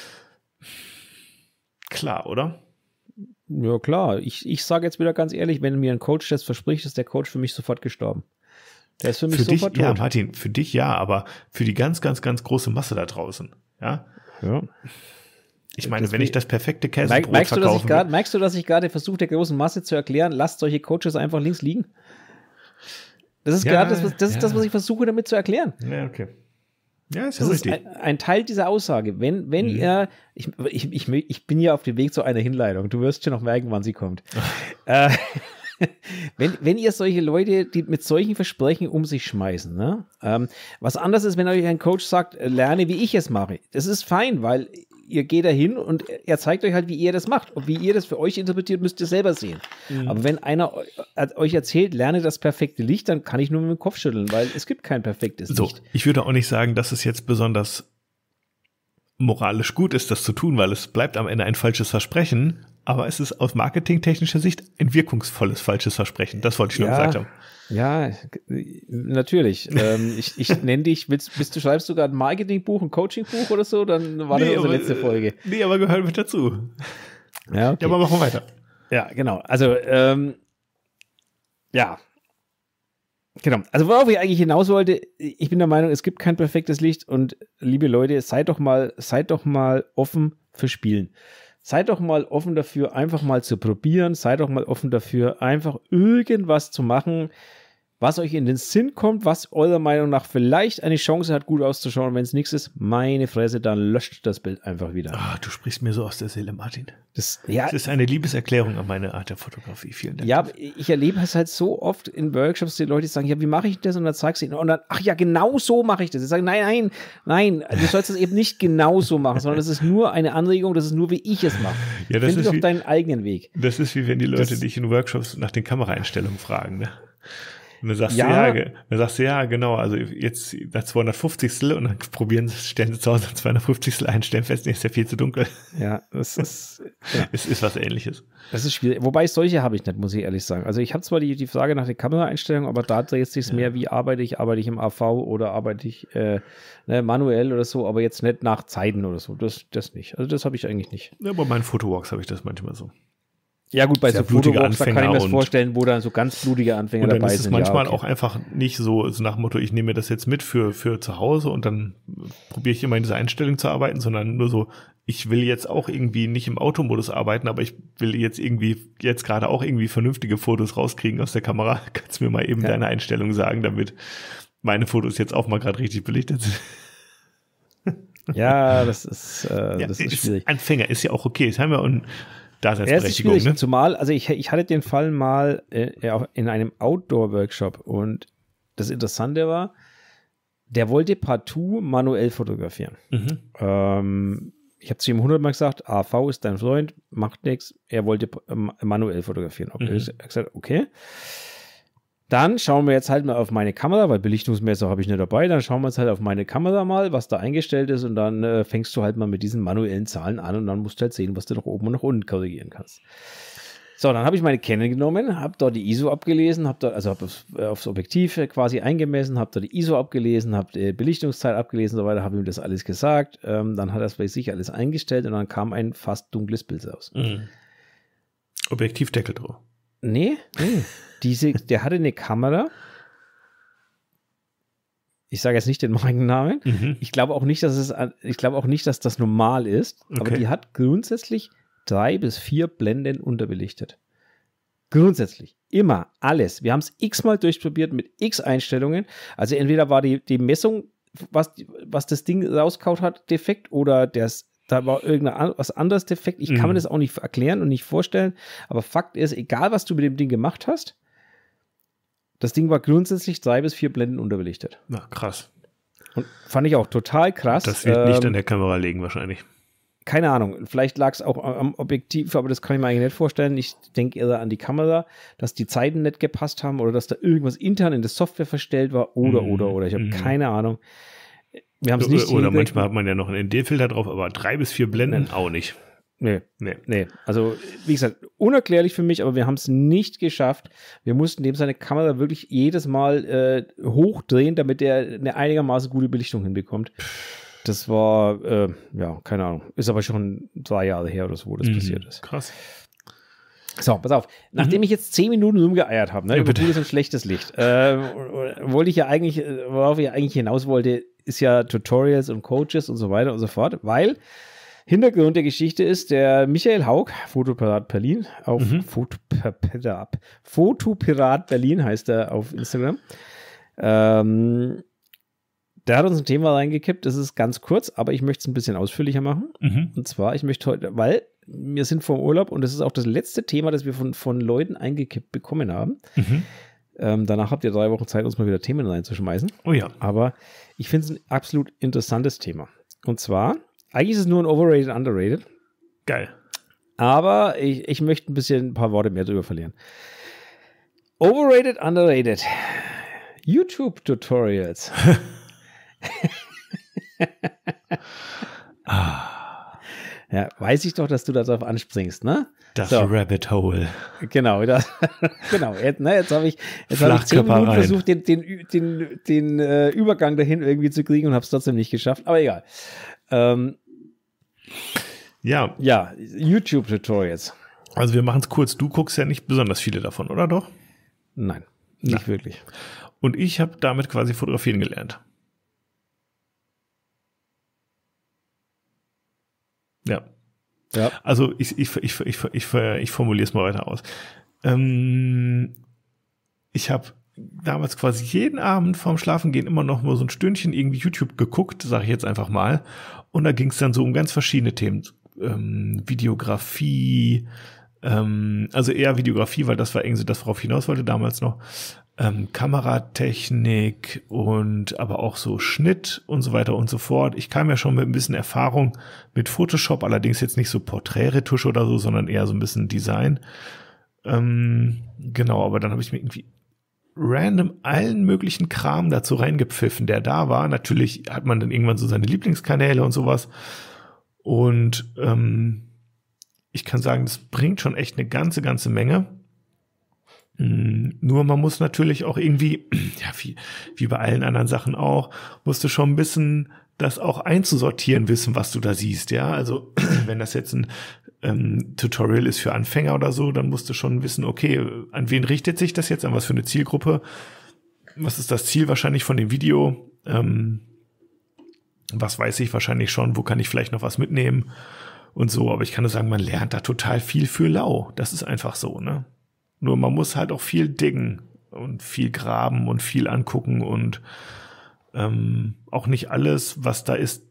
klar, oder? Ja, klar. Ich sage jetzt wieder ganz ehrlich, wenn mir ein Coach das verspricht, ist der Coach für mich sofort gestorben. Der ist für mich sofort tot. Ja, Martin, für dich ja, aber für die ganz, ganz, ganz große Masse da draußen, ja? Ja. Ich meine, wenn ich das perfekte Käsebrot verkaufe... Merkst du, dass ich gerade versuche, der großen Masse zu erklären, lasst solche Coaches einfach links liegen? Das ist gerade das, was ich versuche damit zu erklären. Ja, okay. Ja, ist das richtig. Ist ein Teil dieser Aussage. Wenn ihr, ich bin ja auf dem Weg zu einer Hinleitung. Du wirst schon noch merken, wann sie kommt. Wenn ihr solche Leute, die mit solchen Versprechen um sich schmeißen, ne? Was anderes ist, wenn euch ein Coach sagt, lerne, wie ich es mache. Das ist fein, weil ihr geht dahin und er zeigt euch halt, wie ihr das macht. Und wie ihr das für euch interpretiert, müsst ihr selber sehen. Aber wenn einer euch erzählt, lerne das perfekte Licht, dann kann ich nur mit dem Kopf schütteln, weil es gibt kein perfektes Licht. Ich würde auch nicht sagen, dass es jetzt besonders moralisch gut ist, das zu tun, weil es bleibt am Ende ein falsches Versprechen, aber es ist aus marketingtechnischer Sicht ein wirkungsvolles falsches Versprechen. Das wollte ich nur gesagt haben. Ja, natürlich. Ich nenne dich, schreibst du gerade ein Marketingbuch, ein Coachingbuch oder so? Dann war das unsere letzte Folge. Nee, aber gehört mit dazu. Ja, okay. Ja, aber machen wir weiter. Ja, genau. Also, ja. Genau. Also, worauf ich eigentlich hinaus wollte, ich bin der Meinung, es gibt kein perfektes Licht und liebe Leute, seid doch mal offen für Spielen. Seid doch mal offen dafür, einfach mal zu probieren. Seid doch mal offen dafür, einfach irgendwas zu machen, was euch in den Sinn kommt, was eurer Meinung nach vielleicht eine Chance hat, gut auszuschauen. Wenn es nichts ist, meine Fresse, dann löscht das Bild einfach wieder. Ah, du sprichst mir so aus der Seele, Martin. Das ist eine Liebeserklärung an meine Art der Fotografie. Vielen Dank. Ja, ich erlebe es halt so oft in Workshops, die Leute sagen, ja, wie mache ich das? Und dann zeigst du ihnen, und dann, ach ja, genau so mache ich das. Ich sage, nein, du sollst es eben nicht genau so machen, sondern das ist nur eine Anregung, das ist nur, wie ich es mache. Ja, das Finde doch deinen eigenen Weg. Das ist wie wenn die Leute dich in Workshops nach den Kameraeinstellungen fragen, ne? Und dann sagst du, ja, genau, also jetzt nach 250. und dann stellen sie zu Hause 250. ein, stellen fest, nee, ist ja viel zu dunkel. Ja, das ist, ja. Es ist was Ähnliches. Das ist schwierig, wobei solche habe ich nicht, muss ich ehrlich sagen. Also ich habe zwar die Frage nach der Kameraeinstellung, aber da dreht sich es mehr, wie arbeite ich im AV oder arbeite ich manuell oder so, aber jetzt nicht nach Zeiten oder so, das nicht. Also das habe ich eigentlich nicht. Ja, bei meinen Fotowalks habe ich das manchmal so. Ja gut, bei sehr so Fotowalks, da kann ich mir das und vorstellen, wo dann so ganz blutige Anfänger dann dabei ist es sind. manchmal ja, okay. auch einfach nicht so nach dem Motto, ich nehme mir das jetzt mit für zu Hause und dann probiere ich immer in dieser Einstellung zu arbeiten, sondern nur so, ich will jetzt auch irgendwie nicht im Automodus arbeiten, aber ich will jetzt gerade auch irgendwie vernünftige Fotos rauskriegen aus der Kamera. Kannst du mir mal eben deine Einstellung sagen, damit meine Fotos jetzt auch mal gerade richtig belichtet sind? Ja, das ist schwierig. Anfänger ist ja auch okay. Das haben wir und Daseinsberechtigung. Ja, es ist ne? Zumal, also ich hatte den Fall mal in einem Outdoor-Workshop und das Interessante war, der wollte partout manuell fotografieren. Ich habe zu ihm 100-mal gesagt, AV ist dein Freund, macht nichts. Er wollte manuell fotografieren. Okay. Ich habe gesagt, okay. Dann schauen wir jetzt halt mal auf meine Kamera, weil Belichtungsmesser habe ich nicht dabei. Dann schauen wir jetzt halt auf meine Kamera mal, was da eingestellt ist und dann fängst du halt mal mit diesen manuellen Zahlen an und dann musst du halt sehen, was du nach oben und nach unten korrigieren kannst. So, dann habe ich meine Canon genommen, habe dort die ISO abgelesen, habe aufs Objektiv quasi eingemessen, habe dort die ISO abgelesen, habe die Belichtungszeit abgelesen und so weiter, habe ihm das alles gesagt. Dann hat er es bei sich alles eingestellt und dann kam ein fast dunkles Bild raus. Objektivdeckel drauf. Nee. Der hatte eine Kamera. Ich sage jetzt nicht den Markennamen. Ich glaube auch nicht, dass das normal ist. Okay. Aber die hat grundsätzlich 3 bis 4 Blenden unterbelichtet. Grundsätzlich. Immer. Alles. Wir haben es x-mal durchprobiert mit x Einstellungen. Also entweder war die Messung, was das Ding rauskaut hat, defekt oder da war was anderes defekt. Ich kann mir das auch nicht erklären und nicht vorstellen. Aber Fakt ist, egal was du mit dem Ding gemacht hast, das Ding war grundsätzlich 3 bis 4 Blenden unterbelichtet. Na, krass. Und fand ich auch total krass. Das wird nicht an der Kamera liegen wahrscheinlich. Keine Ahnung. Vielleicht lag es auch am Objektiv, aber das kann ich mir eigentlich nicht vorstellen. Ich denke eher an die Kamera, dass die Zeiten nicht gepasst haben oder dass da irgendwas intern in der Software verstellt war oder. Ich habe keine Ahnung. Wir haben es nicht Oder manchmal hat man ja noch einen ND-Filter drauf, aber 3 bis 4 Blenden auch nicht. Nee. Also, wie gesagt, unerklärlich für mich, aber wir haben es nicht geschafft. Wir mussten dem seine Kamera wirklich jedes Mal hochdrehen, damit er eine einigermaßen gute Belichtung hinbekommt. Das war, keine Ahnung, ist aber schon 3 Jahre her oder so, wo das passiert ist. Krass. So, pass auf. Nachdem ich jetzt 10 Minuten rumgeeiert habe, über gutes und schlechtes Licht, worauf ich eigentlich hinaus wollte, ist ja Tutorials und Coaches und so weiter und so fort, weil Hintergrund der Geschichte ist, der Michael Haug, Fotopirat Berlin, auf Fotopirat Berlin heißt er auf Instagram. Der hat uns ein Thema reingekippt, das ist ganz kurz, aber ich möchte es ein bisschen ausführlicher machen. Und zwar, ich möchte heute, weil wir sind vor dem Urlaub und das ist auch das letzte Thema, das wir von Leuten eingekippt bekommen haben. Danach habt ihr 3 Wochen Zeit, uns mal wieder Themen reinzuschmeißen. Oh ja. Aber ich finde es ein absolut interessantes Thema. Und zwar, eigentlich ist es nur ein Overrated, Underrated. Geil. Aber ich möchte ein paar Worte mehr drüber verlieren. Overrated, Underrated. YouTube-Tutorials. Ja, weiß ich doch, dass du darauf anspringst, ne? Das Rabbit Hole. Genau, jetzt habe ich 10 Minuten versucht, den Übergang dahin irgendwie zu kriegen und habe es trotzdem nicht geschafft, aber egal. Ja, YouTube-Tutorials. Also wir machen es kurz. Du guckst ja nicht besonders viele davon, oder doch? Nein, nicht wirklich. Und ich habe damit quasi fotografieren gelernt. Ja. Also ich formuliere es mal weiter aus. Ich habe damals quasi jeden Abend vorm Schlafengehen immer noch mal so ein Stündchen irgendwie YouTube geguckt, sage ich jetzt einfach mal. Und da ging es dann so um ganz verschiedene Themen. Videografie, also eher Videografie, weil das war irgendwie so das, worauf ich hinaus wollte damals noch. Kameratechnik und aber auch so Schnitt und so weiter und so fort. Ich kam ja schon mit ein bisschen Erfahrung mit Photoshop, allerdings jetzt nicht so Porträtretusche oder so, sondern eher so ein bisschen Design. Genau, aber dann habe ich mir irgendwie random allen möglichen Kram dazu reingepfiffen, der da war. Natürlich hat man dann irgendwann so seine Lieblingskanäle und sowas. Und ich kann sagen, das bringt schon echt eine ganze Menge. Nur man muss natürlich auch irgendwie, ja, wie bei allen anderen Sachen auch, musst du schon ein bisschen das auch einzusortieren wissen, was du da siehst, ja. Also wenn das jetzt ein Tutorial ist für Anfänger oder so, dann musst du schon wissen, okay, an wen richtet sich das jetzt, an was für eine Zielgruppe, was ist das Ziel wahrscheinlich von dem Video, was weiß ich wahrscheinlich schon, wo kann ich vielleicht noch was mitnehmen und so, aber ich kann nur sagen, man lernt da total viel für lau, das ist einfach so, ne? Nur man muss halt auch viel diggen und viel graben und viel angucken und auch nicht alles, was da ist,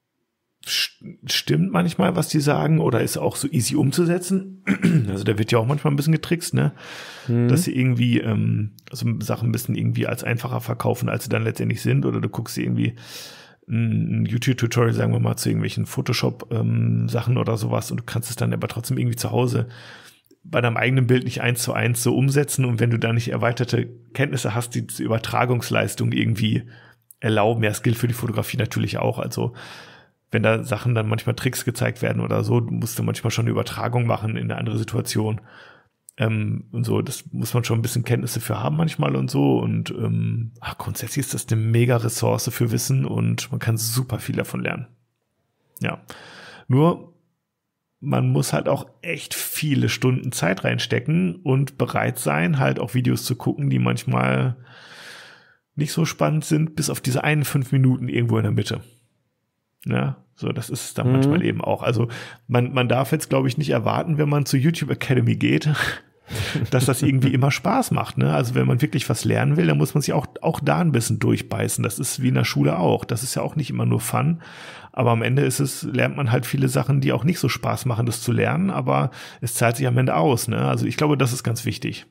stimmt manchmal, was die sagen, oder ist auch so easy umzusetzen. Also da wird ja auch manchmal ein bisschen getrickst, ne? Dass sie irgendwie so Sachen ein bisschen irgendwie als einfacher verkaufen, als sie dann letztendlich sind. Oder du guckst dir irgendwie ein YouTube-Tutorial, sagen wir mal, zu irgendwelchen Photoshop-Sachen oder sowas und du kannst es dann aber trotzdem irgendwie zu Hause bei deinem eigenen Bild nicht 1:1 so umsetzen. Und wenn du da nicht erweiterte Kenntnisse hast, die diese Übertragungsleistung irgendwie erlauben, ja, das gilt für die Fotografie natürlich auch. Also wenn da Sachen dann manchmal Tricks gezeigt werden oder so, musst du manchmal schon eine Übertragung machen in eine andere Situation. Und so, das muss man schon ein bisschen Kenntnisse für haben manchmal und so. Und grundsätzlich ist das eine mega Ressource für Wissen und man kann super viel davon lernen. Ja. Nur, man muss halt auch echt viele Stunden Zeit reinstecken und bereit sein, halt auch Videos zu gucken, die manchmal nicht so spannend sind, bis auf diese 5 Minuten irgendwo in der Mitte. Ja, so, das ist es dann manchmal eben auch. Also man darf jetzt, glaube ich, nicht erwarten, wenn man zur YouTube Academy geht, dass das irgendwie immer Spaß macht. Ne? Also wenn man wirklich was lernen will, dann muss man sich auch da ein bisschen durchbeißen. Das ist wie in der Schule auch. Das ist ja auch nicht immer nur Fun. Aber am Ende lernt man halt viele Sachen, die auch nicht so Spaß machen, das zu lernen. Aber es zahlt sich am Ende aus. Ne? Also ich glaube, das ist ganz wichtig.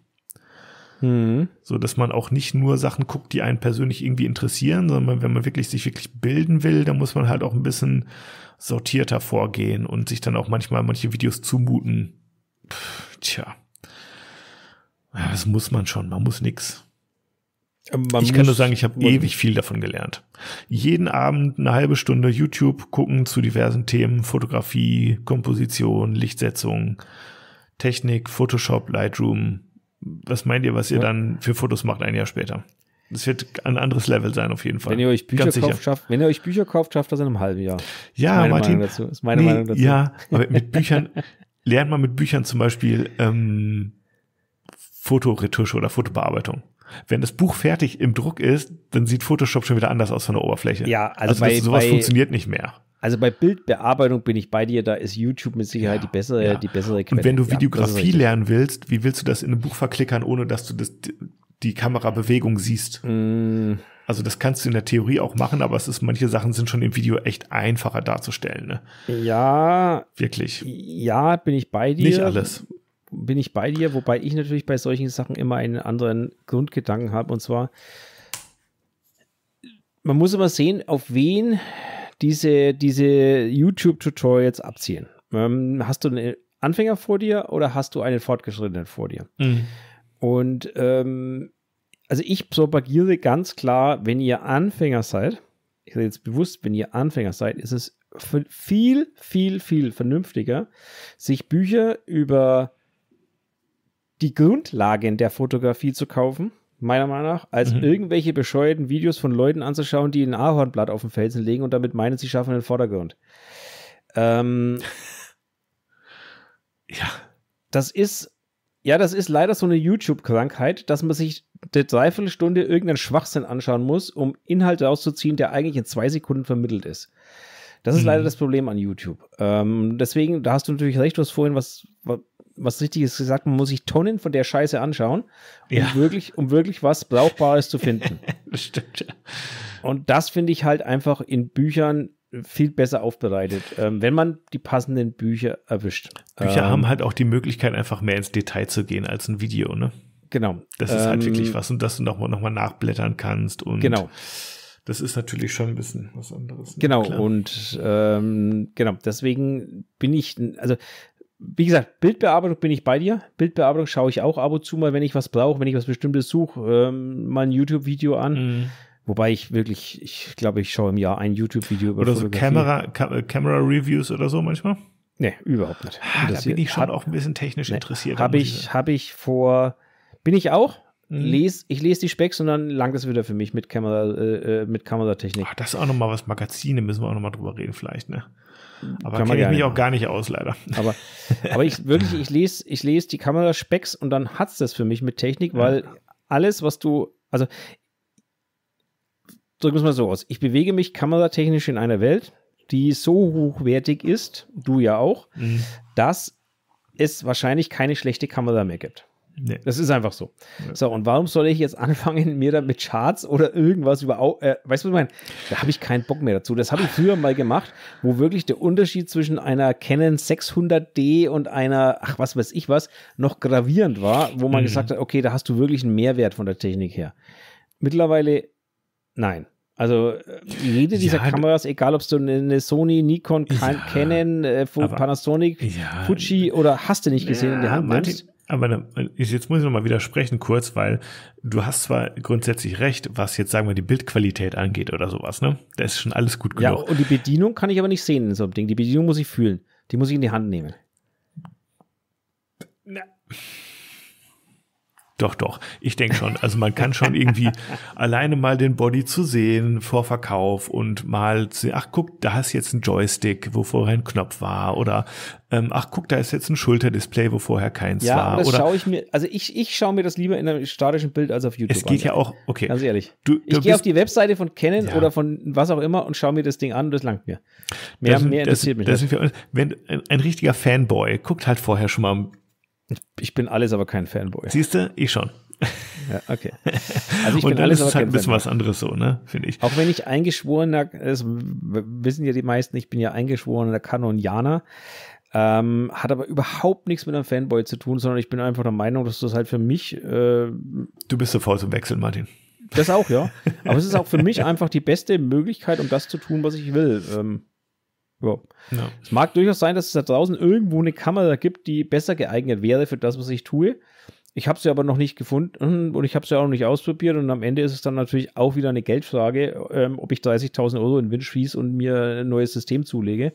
So, dass man auch nicht nur Sachen guckt, die einen persönlich irgendwie interessieren, sondern wenn man sich wirklich bilden will, dann muss man halt auch ein bisschen sortierter vorgehen und sich dann auch manchmal manche Videos zumuten. Ja, das muss man schon, man muss nix. Ich kann nur sagen, ich habe ewig viel davon gelernt. Jeden Abend eine halbe Stunde YouTube gucken zu diversen Themen, Fotografie, Komposition, Lichtsetzung, Technik, Photoshop, Lightroom. Was meint ihr, was ihr dann für Fotos macht ein Jahr später? Das wird ein anderes Level sein auf jeden Fall. Wenn ihr euch Bücher kauft, schafft das in einem halben Jahr. Ja, Martin. Ist meine Meinung dazu. Ja, aber mit Büchern, lernt man mit Büchern zum Beispiel Fotoretusche oder Fotobearbeitung. Wenn das Buch fertig im Druck ist, dann sieht Photoshop schon wieder anders aus von der Oberfläche. Ja, also sowas funktioniert nicht mehr. Also bei Bildbearbeitung bin ich bei dir, da ist YouTube mit Sicherheit die bessere Quelle. Und wenn du Videografie lernen willst, wie willst du das in einem Buch verklickern, ohne dass du die Kamerabewegung siehst? Also das kannst du in der Theorie auch machen, aber manche Sachen sind schon im Video echt einfacher darzustellen. Ne? Ja. Wirklich. Ja, bin ich bei dir. Nicht alles. Bin ich bei dir, wobei ich natürlich bei solchen Sachen immer einen anderen Grundgedanken habe, und zwar, man muss immer sehen, auf wen diese YouTube-Tutorials abzielen. Hast du einen Anfänger vor dir oder hast du einen Fortgeschrittenen vor dir? Und also ich propagiere ganz klar, wenn ihr Anfänger seid, ich sage jetzt bewusst, wenn ihr Anfänger seid, ist es viel, viel, viel vernünftiger, sich Bücher über die Grundlagen der Fotografie zu kaufen, meiner Meinung nach, als irgendwelche bescheuerten Videos von Leuten anzuschauen, die ein Ahornblatt auf den Felsen legen und damit meinen, sie schaffen den Vordergrund. Ja. Das ist leider so eine YouTube-Krankheit, dass man sich eine Dreiviertelstunde irgendeinen Schwachsinn anschauen muss, um Inhalt rauszuziehen, der eigentlich in 2 Sekunden vermittelt ist. Das ist leider das Problem an YouTube. Deswegen, da hast du natürlich recht, du hast vorhin was Richtiges gesagt, man muss sich Tonnen von der Scheiße anschauen, um wirklich was Brauchbares zu finden. Das stimmt, ja. Und das finde ich halt einfach in Büchern viel besser aufbereitet, wenn man die passenden Bücher erwischt. Bücher haben halt auch die Möglichkeit, einfach mehr ins Detail zu gehen als ein Video, ne? Genau. Das ist halt wirklich was, und dass du noch mal nachblättern kannst. Und genau. Das ist natürlich schon ein bisschen was anderes. Ne? Genau, klar. Und deswegen bin ich, also wie gesagt, Bildbearbeitung bin ich bei dir. Bildbearbeitung schaue ich auch ab und zu mal, wenn ich was brauche, wenn ich was Bestimmtes suche, mal ein YouTube-Video an. Wobei ich glaube, ich schaue im Jahr ein YouTube-Video über oder so Camera-Reviews oder so manchmal? Nee, überhaupt nicht. Da bin ich schon auch ein bisschen technisch interessiert. Bin ich auch. lese die Specs und dann langt es wieder für mich mit Kameratechnik. Ach, das ist auch nochmal was Magazine, müssen wir auch nochmal drüber reden vielleicht, ne? Aber Kann kenne ich mich auch machen. gar nicht aus, leider. Aber ich lese die Kameraspecs und dann hat's das für mich mit Technik, weil alles, was du, also drücken wir es mal so aus, ich bewege mich kameratechnisch in einer Welt, die so hochwertig ist, du ja auch, dass es wahrscheinlich keine schlechte Kamera mehr gibt. Nee. Das ist einfach so. Ja. So, und warum soll ich jetzt anfangen, mir dann mit Charts oder irgendwas weißt du, was ich meine? Da habe ich keinen Bock mehr dazu. Das habe ich früher mal gemacht, wo wirklich der Unterschied zwischen einer Canon 600D und einer, was weiß ich was, noch gravierend war, wo man gesagt hat, okay, da hast du wirklich einen Mehrwert von der Technik her. Mittlerweile, nein. Also jede dieser Kameras, egal ob es so eine Sony, Nikon, Canon, Panasonic, Fuji oder hast du nicht gesehen in der Hand nimmst. Aber jetzt muss ich nochmal widersprechen kurz, weil du hast zwar grundsätzlich recht, was jetzt sagen wir die Bildqualität angeht oder sowas, ne? Da ist schon alles gut genug. Ja, und die Bedienung kann ich aber nicht sehen in so einem Ding. Die Bedienung muss ich fühlen. Die muss ich in die Hand nehmen. Na. Doch. Ich denke schon. Also man kann schon irgendwie alleine mal den Body zu sehen vor Verkauf und mal sehen, ach guck, da ist jetzt ein Joystick, wo vorher ein Knopf war oder ach guck, da ist jetzt ein Schulterdisplay, wo vorher keins war. Ja, das schaue ich mir, also ich schaue mir das lieber in einem statischen Bild als auf YouTube an. Es geht ja auch, okay. Ganz ehrlich. Ich gehe auf die Webseite von Canon oder von was auch immer und schaue mir das Ding an und das langt mir. Mehr interessiert mich nicht. Wenn ein richtiger Fanboy guckt halt vorher schon mal. Ich bin alles, aber kein Fanboy. Siehst du? Ich schon. Ja, okay. Also ich und bin dann alles, ist es aber halt ein bisschen was anderes so, ne? Finde ich. Auch wenn ich eingeschworener, das wissen ja die meisten, ich bin ja eingeschworener Canonianer, hat aber überhaupt nichts mit einem Fanboy zu tun, sondern ich bin einfach der Meinung, dass das halt für mich Du bist so faul zum Wechseln, Martin. Das auch, ja. Aber es ist auch für mich einfach die beste Möglichkeit, um das zu tun, was ich will. Ja. Es mag durchaus sein, dass es da draußen irgendwo eine Kamera gibt, die besser geeignet wäre für das, was ich tue. Ich habe sie aber noch nicht gefunden und ich habe sie auch noch nicht ausprobiert und am Ende ist es dann natürlich auch wieder eine Geldfrage, ob ich 30.000 Euro in den Wind schieße und mir ein neues System zulege.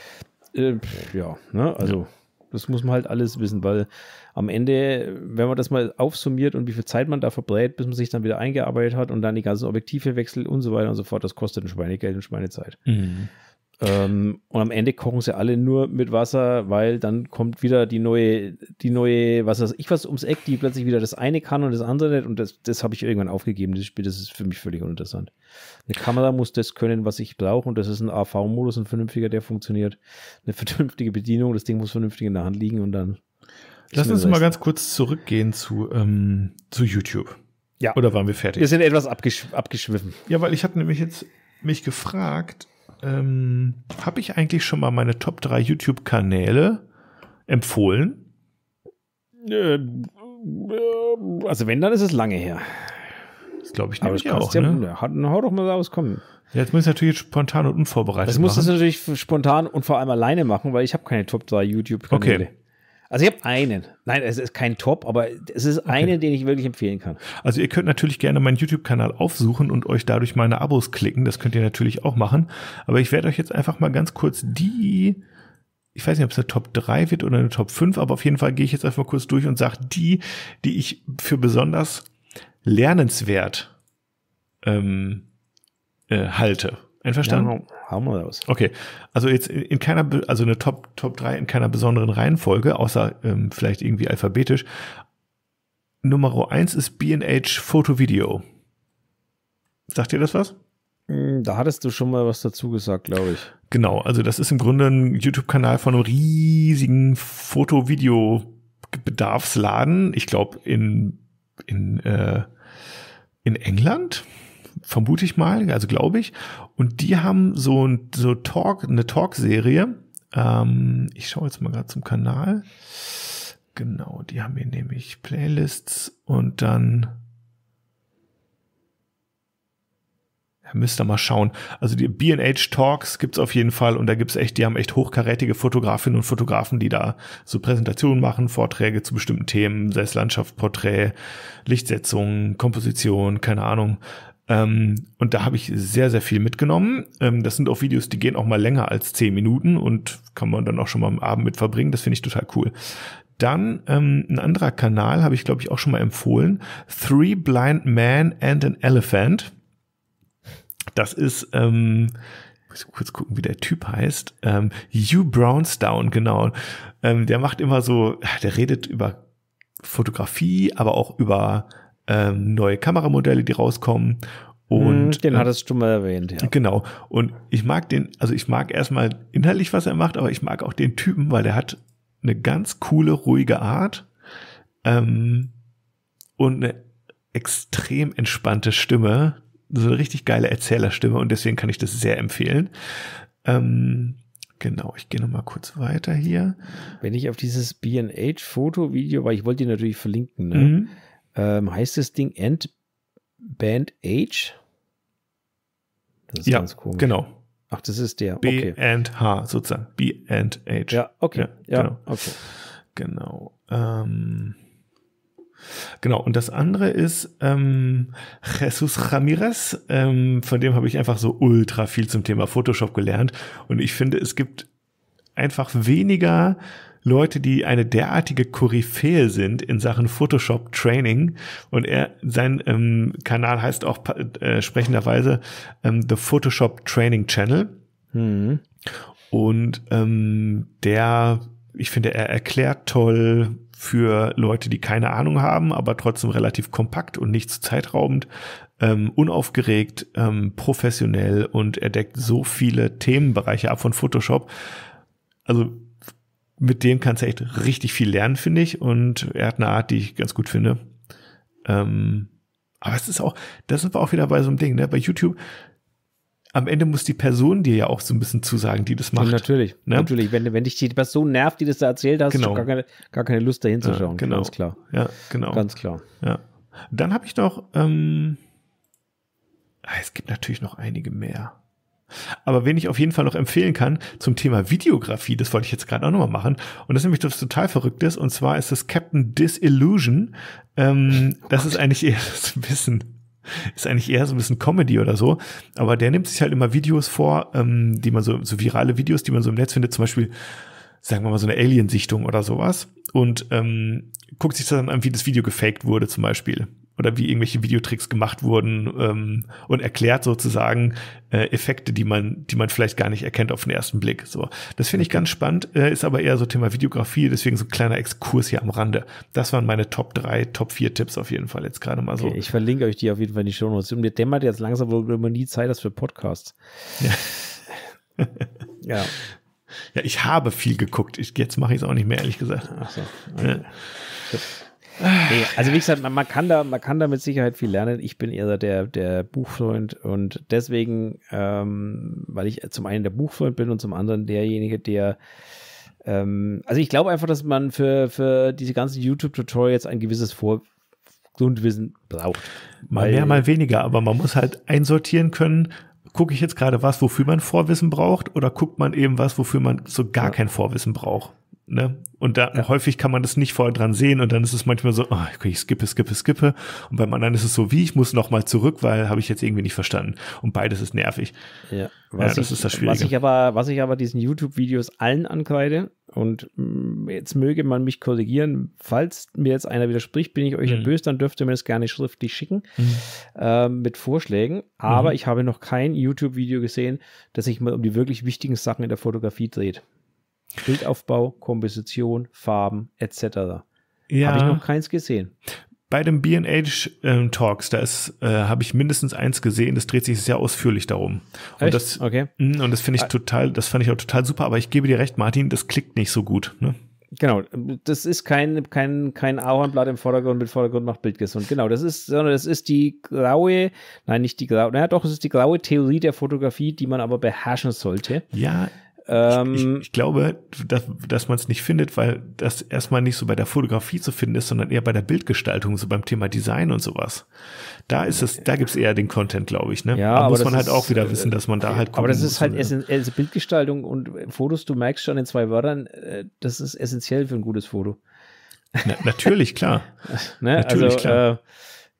Das muss man halt alles wissen, weil am Ende, wenn man das mal aufsummiert und wie viel Zeit man da verbrät, bis man sich dann wieder eingearbeitet hat und dann die ganzen Objektive wechselt und so weiter und so fort, das kostet ein Schweinegeld und Schweinezeit. Und am Ende kochen sie alle nur mit Wasser, weil dann kommt wieder die neue, was weiß ich was ums Eck, die plötzlich wieder das eine kann und das andere nicht und das habe ich irgendwann aufgegeben. Das Spiel, das ist für mich völlig uninteressant. Eine Kamera muss das können, was ich brauche und das ist ein AV-Modus, ein vernünftiger, der funktioniert. Eine vernünftige Bedienung, das Ding muss vernünftig in der Hand liegen und dann. Lass uns mal ganz kurz zurückgehen zu YouTube. Ja. Oder waren wir fertig? Wir sind etwas abgeschwiffen. Ja, weil ich hatte nämlich jetzt mich gefragt, habe ich eigentlich schon mal meine Top 3 YouTube-Kanäle empfohlen? Also wenn, dann ist es lange her. Das glaube ich aber nämlich auch. Ne? Hau doch mal raus, komm. Ja, jetzt muss ich natürlich spontan und unvorbereitet das musst du natürlich spontan und vor allem alleine machen, weil ich habe keine Top 3 YouTube-Kanäle. Okay. Also ich habe einen. Nein, es ist kein Top, aber es ist einen, den ich wirklich empfehlen kann. Also ihr könnt natürlich gerne meinen YouTube-Kanal aufsuchen und euch dadurch meine Abos klicken. Das könnt ihr natürlich auch machen. Aber ich werde euch jetzt einfach mal ganz kurz ich weiß nicht, ob es eine Top 3 wird oder eine Top 5, aber auf jeden Fall gehe ich jetzt einfach mal kurz durch und sage die ich für besonders lernenswert halte. Einverstanden? Ja, hau mal raus. Okay, also jetzt eine Top 3 in keiner besonderen Reihenfolge, außer vielleicht irgendwie alphabetisch. Nummer 1 ist B&H Photo Video. Sagt ihr das was? Da hattest du schon mal was dazu gesagt, glaube ich. Genau, also das ist im Grunde ein YouTube-Kanal von einem riesigen Foto-Video-Bedarfsladen. Ich glaube in England, vermute ich mal, also glaube ich. Und die haben eine Talk-Serie. Ich schaue jetzt mal gerade zum Kanal. Genau, die haben hier nämlich Playlists und dann müsst ihr mal schauen. Also die B&H Talks gibt's auf jeden Fall und da die haben echt hochkarätige Fotografinnen und Fotografen, die da so Präsentationen machen, Vorträge zu bestimmten Themen, sei es Landschaftsporträt, Lichtsetzung, Komposition, keine Ahnung. Und da habe ich sehr, sehr viel mitgenommen. Das sind auch Videos, die gehen auch mal länger als 10 Minuten und kann man dann auch schon mal am Abend mit verbringen. Das finde ich total cool. Dann ein anderer Kanal, habe ich glaube ich auch schon mal empfohlen, Three Blind Men and an Elephant. Das ist, ich muss kurz gucken, wie der Typ heißt, Hugh Brownstown, genau. Der macht immer so, der redet über Fotografie, aber auch über neue Kameramodelle, die rauskommen. Und den hattest du mal erwähnt, ja. Genau. Und ich mag ich mag erstmal inhaltlich, was er macht, aber ich mag auch den Typen, weil der hat eine ganz coole, ruhige Art und eine extrem entspannte Stimme, so eine richtig geile Erzählerstimme und deswegen kann ich das sehr empfehlen. Genau, ich gehe noch mal kurz weiter hier. Wenn ich auf dieses B&H-Foto-Video, weil ich wollte die natürlich verlinken, ne? Heißt das Ding Band H? Das ist ganz komisch. Genau. Ach, das ist der. Okay. B&H sozusagen. B&H. Ja, okay. Ja, genau. Okay. Genau. Genau. Und das andere ist Jesus Ramirez. Von dem habe ich einfach so ultra viel zum Thema Photoshop gelernt. Und ich finde, es gibt einfach weniger Leute, die eine derartige Koryphäe sind in Sachen Photoshop-Training. Und sein Kanal heißt auch sprechenderweise The Photoshop Training Channel. Und ich finde, er erklärt toll für Leute, die keine Ahnung haben, aber trotzdem relativ kompakt und nicht zu zeitraubend, unaufgeregt, professionell, und er deckt so viele Themenbereiche ab von Photoshop. Also mit dem kannst du echt richtig viel lernen, finde ich, und er hat eine Art, die ich ganz gut finde. Aber das ist auch wieder bei so einem Ding, ne? Bei YouTube, am Ende muss die Person dir ja auch so ein bisschen zusagen, die das macht. Ja, natürlich, ne? Natürlich. Wenn dich die Person nervt, die das da erzählt, hast du gar keine Lust, dahin zu schauen. Ja, genau. Ganz klar. Ja, genau. Ganz klar. Ja. Dann habe ich noch, es gibt natürlich noch einige mehr. Aber wen ich auf jeden Fall noch empfehlen kann zum Thema Videografie, das wollte ich jetzt gerade auch nochmal machen, und das ist nämlich das total Verrücktes, und zwar ist das Captain Disillusion. Das ist eigentlich eher so ein bisschen Comedy oder so, aber der nimmt sich halt immer Videos vor, die man so virale Videos, die man so im Netz findet, zum Beispiel, sagen wir mal, so eine Alien-Sichtung oder sowas, und guckt sich dann an, wie das Video gefaked wurde zum Beispiel, oder wie irgendwelche Videotricks gemacht wurden, und erklärt sozusagen Effekte, die man vielleicht gar nicht erkennt auf den ersten Blick. So, das finde ich ganz spannend, ist aber eher so Thema Videografie, deswegen so ein kleiner Exkurs hier am Rande. Das waren meine Top 3, Top 4 Tipps auf jeden Fall jetzt gerade mal so. Okay, ich verlinke euch die auf jeden Fall in die Shownotes. Und mir dämmert jetzt langsam, wo man nie Zeit hast für Podcasts. Ja. Ja. Ja, ich habe viel geguckt. Jetzt mache ich es auch nicht mehr, ehrlich gesagt. Ach so. Okay. Ja. Nee, also wie gesagt, man kann da mit Sicherheit viel lernen. Ich bin eher der Buchfreund, und deswegen, weil ich zum einen der Buchfreund bin und zum anderen derjenige, der also ich glaube einfach, dass man für diese ganzen YouTube-Tutorials ein gewisses Grundwissen braucht. Mal mehr, mal weniger, aber man muss halt einsortieren können, gucke ich jetzt gerade was, wofür man Vorwissen braucht, oder guckt man eben was, wofür man so gar kein Vorwissen braucht. Ne? Und da häufig kann man das nicht vorher dran sehen, und dann ist es manchmal so, okay, ich skippe, und beim anderen ist es so, ich muss noch mal zurück, weil habe ich jetzt irgendwie nicht verstanden, und beides ist nervig. Ja, das ist das Schwierige. Was ich aber diesen YouTube-Videos allen ankreide, und jetzt möge man mich korrigieren, falls mir jetzt einer widerspricht, bin ich euch böse, dann dürft ihr mir das gerne schriftlich schicken, mit Vorschlägen, aber ich habe noch kein YouTube-Video gesehen, das sich mal um die wirklich wichtigen Sachen in der Fotografie dreht. Bildaufbau, Komposition, Farben, etc. Ja. Habe ich noch keins gesehen. Bei dem B&H Talks, habe ich mindestens eins gesehen, das dreht sich sehr ausführlich darum. Und Echt? Okay. Und das finde ich das fand ich auch total super, aber ich gebe dir recht, Martin, das klickt nicht so gut, ne? Genau, das ist kein Ahornblatt im Vordergrund mit Vordergrund macht Bild gesund. Genau, das ist die graue, nein, nicht die graue, naja doch, es ist die graue Theorie der Fotografie, die man aber beherrschen sollte. Ja, ich glaube, dass man es nicht findet, weil das erstmal nicht so bei der Fotografie zu finden ist, sondern eher bei der Bildgestaltung, so beim Thema Design und sowas. Da gibt's eher den Content, glaube ich, ne? Ja, aber muss man halt auch wieder wissen, dass man da halt aber das ist halt also Bildgestaltung und Fotos, du merkst schon in 2 Wörtern, das ist essentiell für ein gutes Foto. Natürlich, klar. Ne? Natürlich, also, klar.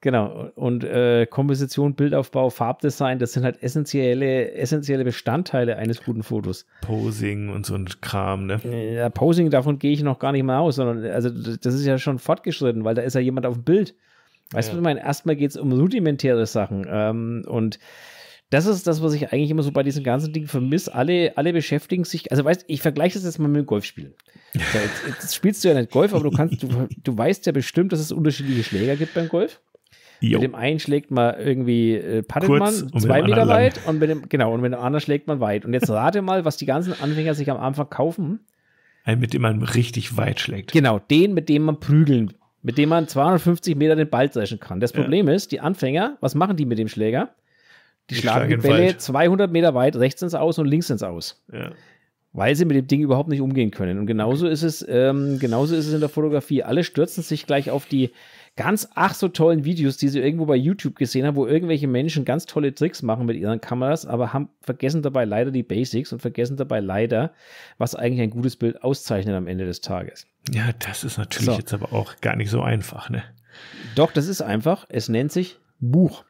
Genau. Und Komposition, Bildaufbau, Farbdesign, das sind halt essentielle Bestandteile eines guten Fotos. Posing und so ein Kram, ne? Ja, Posing, davon gehe ich noch gar nicht mehr aus, sondern also das ist ja schon fortgeschritten, weil da ist ja jemand auf dem Bild. Weißt du, was ich meine? Erstmal geht es um rudimentäre Sachen. Und das ist das, was ich eigentlich immer so bei diesen ganzen Dingen vermisse. Alle beschäftigen sich, also weißt ich vergleiche das jetzt mal mit dem Golfspielen. So, jetzt spielst du ja nicht Golf, aber du weißt ja bestimmt, dass es unterschiedliche Schläger gibt beim Golf. Jo. Mit dem einen schlägt man irgendwie, pattet Kurz man 2 Meter weit und mit dem anderen schlägt man weit. Und jetzt rate mal, was die ganzen Anfänger sich am Anfang kaufen. Einen, mit dem man richtig weit schlägt. Genau, den, mit dem man mit dem man 250 Meter den Ball dreschen kann. Das Problem ist, die Anfänger, was machen die mit dem Schläger? Die schlagen die Bälle weit. 200 Meter weit rechts ins Aus und links ins Aus. Ja. Weil sie mit dem Ding überhaupt nicht umgehen können. Und genauso ist es in der Fotografie. Alle stürzen sich gleich auf die ganz so tollen Videos, die sie irgendwo bei YouTube gesehen haben, wo irgendwelche Menschen ganz tolle Tricks machen mit ihren Kameras, aber vergessen dabei leider die Basics und vergessen dabei leider, was eigentlich ein gutes Bild auszeichnet am Ende des Tages. Ja, das ist natürlich jetzt aber auch gar nicht so einfach, ne? Doch, das ist einfach. Es nennt sich Buch.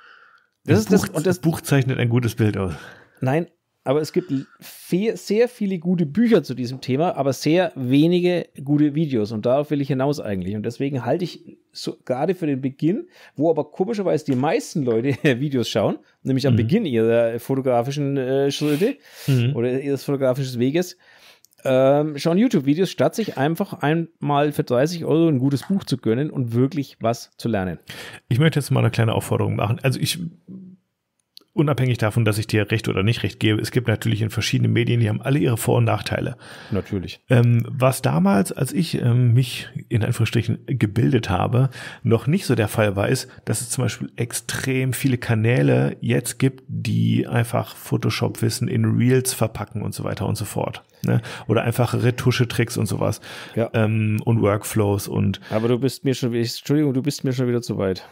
Das Buch zeichnet ein gutes Bild aus. Nein, aber es gibt sehr viele gute Bücher zu diesem Thema, aber sehr wenige gute Videos. Und darauf will ich hinaus eigentlich. Und deswegen halte ich so, gerade für den Beginn, wo aber komischerweise die meisten Leute Videos schauen, nämlich am Beginn ihrer fotografischen Schritte oder ihres fotografischen Weges, schauen YouTube-Videos, statt sich einfach einmal für 30 € ein gutes Buch zu gönnen und wirklich was zu lernen. Ich möchte jetzt mal eine kleine Aufforderung machen. Also unabhängig davon, dass ich dir recht oder nicht recht gebe, es gibt natürlich in verschiedenen Medien, die haben alle ihre Vor- und Nachteile. Natürlich. Was damals, als ich mich in Anführungsstrichen gebildet habe, noch nicht so der Fall war, ist, dass es zum Beispiel extrem viele Kanäle jetzt gibt, die einfach Photoshop-Wissen in Reels verpacken und so weiter und so fort. Ne? Oder einfach Retusche-Tricks und sowas. Ja. Und Workflows und. Aber du bist mir schon wieder zu weit.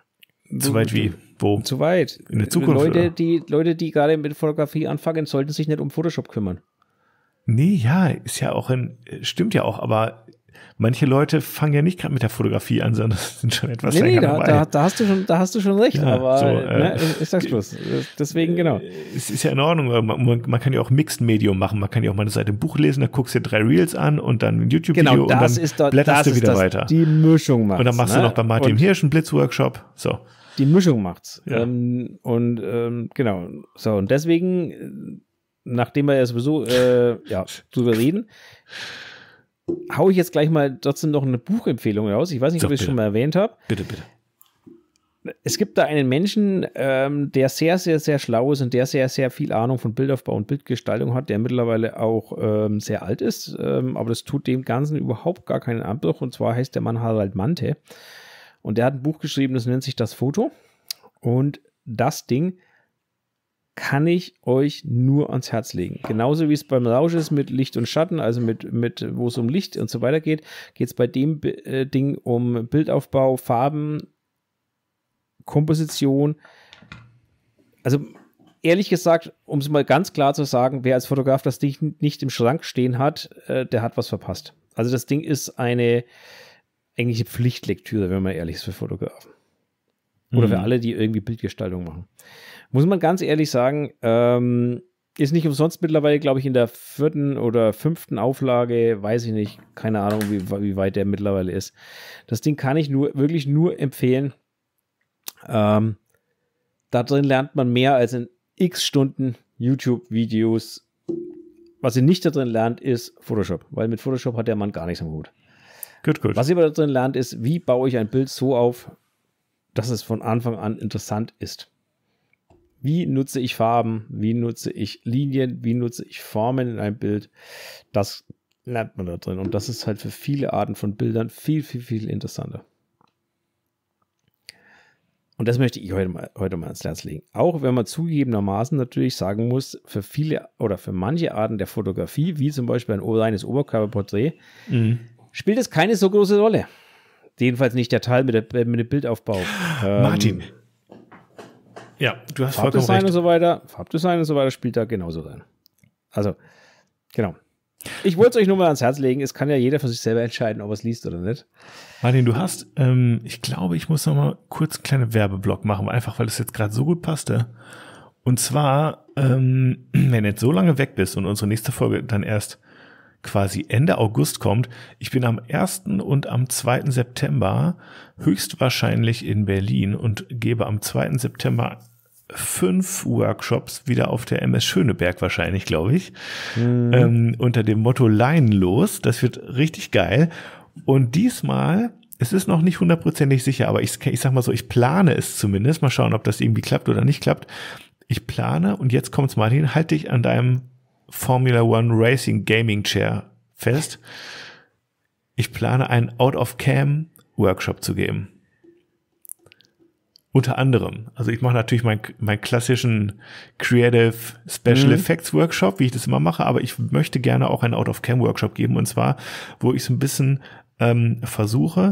Zu weit wie? Wo? Zu weit. In der Zukunft? Leute, die gerade mit Fotografie anfangen, sollten sich nicht um Photoshop kümmern. Nee, ja, ist ja auch stimmt ja auch, aber manche Leute fangen ja nicht gerade mit der Fotografie an, sondern sind schon etwas länger dabei. Da hast du schon recht, ja, aber so, ich sag's bloß. Deswegen, genau. Es ist ja in Ordnung, man kann ja auch Mixed-Medium machen, man kann ja auch mal eine Seite im Buch lesen, da guckst du dir 3 Reels an und dann ein YouTube-Video und dann blätterst du wieder weiter. Die Mischung macht's. Und dann machst du noch bei Martin Hirsch einen Blitzworkshop, so. Die Mischung macht's. Ja. Genau. So, und deswegen, nachdem wir ja sowieso drüber reden, hau ich jetzt gleich mal trotzdem noch eine Buchempfehlung raus. Ich weiß nicht, ob ich es schon mal erwähnt habe. Bitte. Es gibt da einen Menschen, der sehr, sehr, sehr schlau ist und der sehr, sehr viel Ahnung von Bildaufbau und Bildgestaltung hat, der mittlerweile auch sehr alt ist, aber das tut dem Ganzen überhaupt gar keinen Abbruch. Und zwar heißt der Mann Harald Mante. Und der hat ein Buch geschrieben, das nennt sich Das Foto. Und das Ding kann ich euch nur ans Herz legen. Genauso wie es beim Rausch ist mit Licht und Schatten, also mit wo es um Licht und so weiter geht, geht es bei dem Ding um Bildaufbau, Farben, Komposition. Also ehrlich gesagt, um es mal ganz klar zu sagen, wer als Fotograf das Ding nicht im Schrank stehen hat, der hat was verpasst. Also das Ding ist eine eigentliche Pflichtlektüre, wenn man ehrlich ist, für Fotografen. Oder für alle, die irgendwie Bildgestaltung machen. Muss man ganz ehrlich sagen, ist nicht umsonst mittlerweile, glaube ich, in der 4. oder 5. Auflage, weiß ich nicht, keine Ahnung, wie weit der mittlerweile ist. Das Ding kann ich wirklich nur empfehlen. Da drin lernt man mehr als in x Stunden YouTube-Videos. Was ihr nicht da drin lernt, ist Photoshop, weil mit Photoshop hat der Mann gar nichts am Hut. Gut. Was ihr aber da drin lernt, ist, wie baue ich ein Bild so auf, dass es von Anfang an interessant ist. Wie nutze ich Farben? Wie nutze ich Linien? Wie nutze ich Formen in einem Bild? Das lernt man da drin. Und das ist halt für viele Arten von Bildern viel, viel, viel interessanter. Und das möchte ich heute mal ans Herz legen. Auch wenn man zugegebenermaßen natürlich sagen muss, für viele oder für manche Arten der Fotografie, wie zum Beispiel ein reines Oberkörperporträt, spielt es keine so große Rolle. Jedenfalls nicht der Teil mit dem Bildaufbau. Martin. Ja, du hast vollkommen recht. Farbdesign und so weiter spielt da genauso rein. Also, genau. Ich wollte es euch nur mal ans Herz legen. Es kann ja jeder für sich selber entscheiden, ob er es liest oder nicht. Martin, du hast, ich glaube, ich muss noch mal kurz einen kleinen Werbeblock machen, einfach weil es jetzt gerade so gut passte. Und zwar, wenn du jetzt so lange weg bist und unsere nächste Folge dann erst quasi Ende August kommt, ich bin am 1. und am 2. September höchstwahrscheinlich in Berlin und gebe am 2. September 5 Workshops wieder auf der MS Schöneberg wahrscheinlich, glaube ich, unter dem Motto Leinen los. Das wird richtig geil. Und diesmal, es ist noch nicht hundertprozentig sicher, aber ich sag mal so, ich plane es zumindest. Mal schauen, ob das irgendwie klappt oder nicht klappt. Ich plane, und jetzt kommt's, Martin, halt dich an deinem Formula One Racing Gaming Chair fest. Ich plane einen Out-of-Cam-Workshop zu geben. Unter anderem. Also ich mache natürlich meinen klassischen Creative Special Effects Workshop, wie ich das immer mache, aber ich möchte gerne auch einen Out-of-Cam-Workshop geben, und zwar, wo ich so ein bisschen versuche,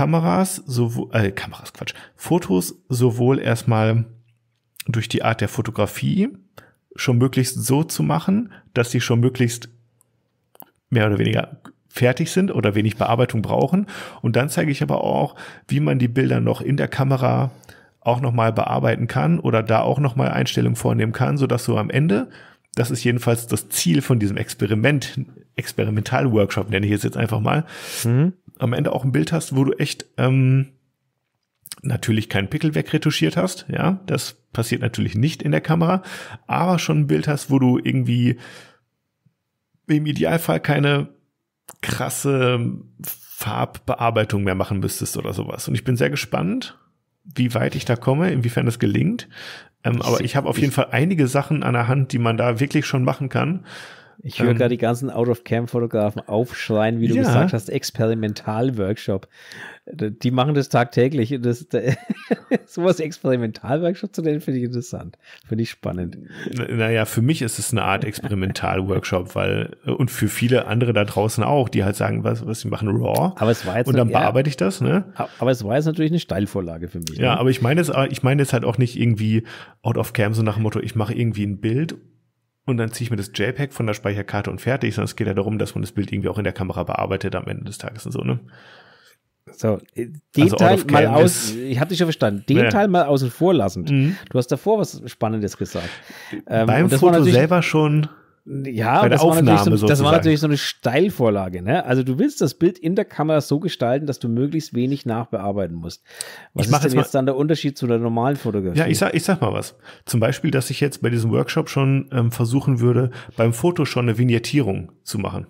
Fotos sowohl erstmal durch die Art der Fotografie schon möglichst so zu machen, dass sie schon möglichst mehr oder weniger fertig sind oder wenig Bearbeitung brauchen. Und dann zeige ich aber auch, wie man die Bilder noch in der Kamera auch nochmal bearbeiten kann oder da auch nochmal Einstellungen vornehmen kann, sodass du am Ende, das ist jedenfalls das Ziel von diesem Experimental-Workshop, nenne ich es jetzt einfach mal, am Ende auch ein Bild hast, wo du echt natürlich keinen Pickel wegretuschiert hast, ja, das passiert natürlich nicht in der Kamera, aber schon ein Bild hast, wo du irgendwie im Idealfall keine krasse Farbbearbeitung mehr machen müsstest oder sowas. Und ich bin sehr gespannt, wie weit ich da komme, inwiefern das gelingt. Aber ich habe auf jeden Fall einige Sachen an der Hand, die man da wirklich schon machen kann. Ich höre gerade die ganzen Out-of-Cam-Fotografen aufschreien, wie du gesagt hast, Experimental-Workshop. Die machen das tagtäglich. Sowas Experimental-Workshop zu nennen, finde ich interessant. Finde ich spannend. Naja, für mich ist es eine Art Experimental-Workshop, und für viele andere da draußen auch, die halt sagen, was sie machen, RAW. Aber es war jetzt und dann bearbeite ich das, ne? Aber es war jetzt natürlich eine Steilvorlage für mich. Ja, ne? aber ich meine jetzt halt auch nicht irgendwie Out-of-Cam, so nach dem Motto, ich mache irgendwie ein Bild und dann ziehe ich mir das JPEG von der Speicherkarte und fertig, sondern es geht ja darum, dass man das Bild irgendwie auch in der Kamera bearbeitet am Ende des Tages und so, ne? So, den Teil mal ich habe dich schon verstanden, Teil mal außen vor lassend. Du hast davor was Spannendes gesagt. Beim Foto selber schon. Ja, bei der Aufnahme das war natürlich so eine Steilvorlage, ne? Also du willst das Bild in der Kamera so gestalten, dass du möglichst wenig nachbearbeiten musst. Was ist denn jetzt dann der Unterschied zu der normalen Fotografie? Ja, ich sag mal was. Zum Beispiel, dass ich jetzt bei diesem Workshop schon versuchen würde, beim Foto schon eine Vignettierung zu machen.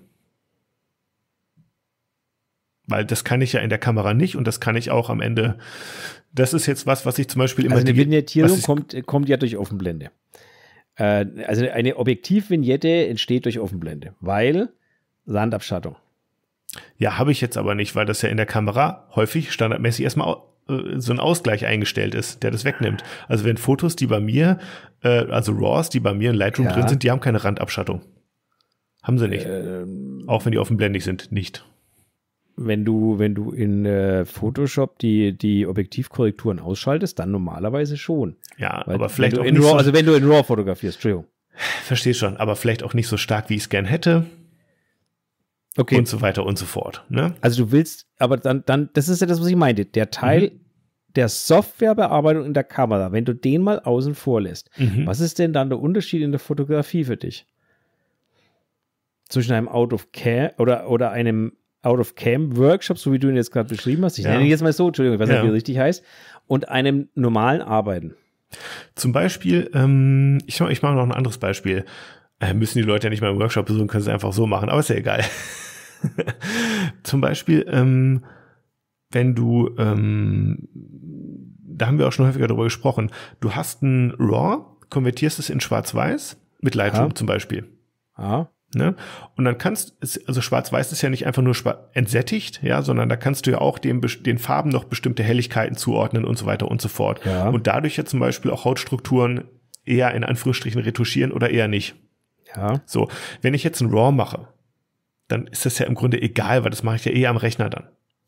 Weil das kann ich ja in der Kamera nicht und das kann ich auch am Ende. Das ist jetzt was ich zum Beispiel immer. Also eine Vignettierung kommt ja durch Offenblende. Also eine Objektivvignette entsteht durch Offenblende, weil Sandabschattung. Ja, habe ich jetzt aber nicht, weil das ja in der Kamera häufig standardmäßig erstmal so ein Ausgleich eingestellt ist, der das wegnimmt. Also wenn Fotos, die bei mir, also RAWs, die bei mir in Lightroom drin sind, die haben keine Randabschattung. Haben sie nicht. Auch wenn die offenblendig sind, nicht. Wenn du in Photoshop die Objektivkorrekturen ausschaltest, dann normalerweise schon. Ja, weil aber vielleicht auch nicht so. Also wenn du in RAW fotografierst, Entschuldigung. Verstehe schon, aber vielleicht auch nicht so stark, wie ich es gern hätte. Okay. Und so weiter und so fort. Ne? Also du willst, aber dann, das ist ja das, was ich meinte. Der Teil der Softwarebearbeitung in der Kamera, wenn du den mal außen vor lässt, was ist denn dann der Unterschied in der Fotografie für dich? Zwischen einem Out-of-Cam oder einem Out-of-Cam-Workshop, so wie du ihn jetzt gerade beschrieben hast, ich nenne ihn jetzt mal so, Entschuldigung, ich weiß nicht, wie er richtig heißt, und einem normalen Arbeiten. Zum Beispiel, ich mache noch ein anderes Beispiel. Müssen die Leute ja nicht mal im Workshop besuchen, können sie einfach so machen, aber ist ja egal. Zum Beispiel, wenn du, da haben wir auch schon häufiger darüber gesprochen, du hast ein RAW, konvertierst es in Schwarz-Weiß, mit Lightroom zum Beispiel. Ne? Und dann also Schwarz-Weiß ist ja nicht einfach nur entsättigt, ja, sondern da kannst du ja auch den Farben noch bestimmte Helligkeiten zuordnen und so weiter und so fort. Ja. Und dadurch ja zum Beispiel auch Hautstrukturen eher in Anführungsstrichen retuschieren oder eher nicht. Ja. So, wenn ich jetzt ein RAW mache, dann ist das ja im Grunde egal, weil das mache ich ja am Rechner dann.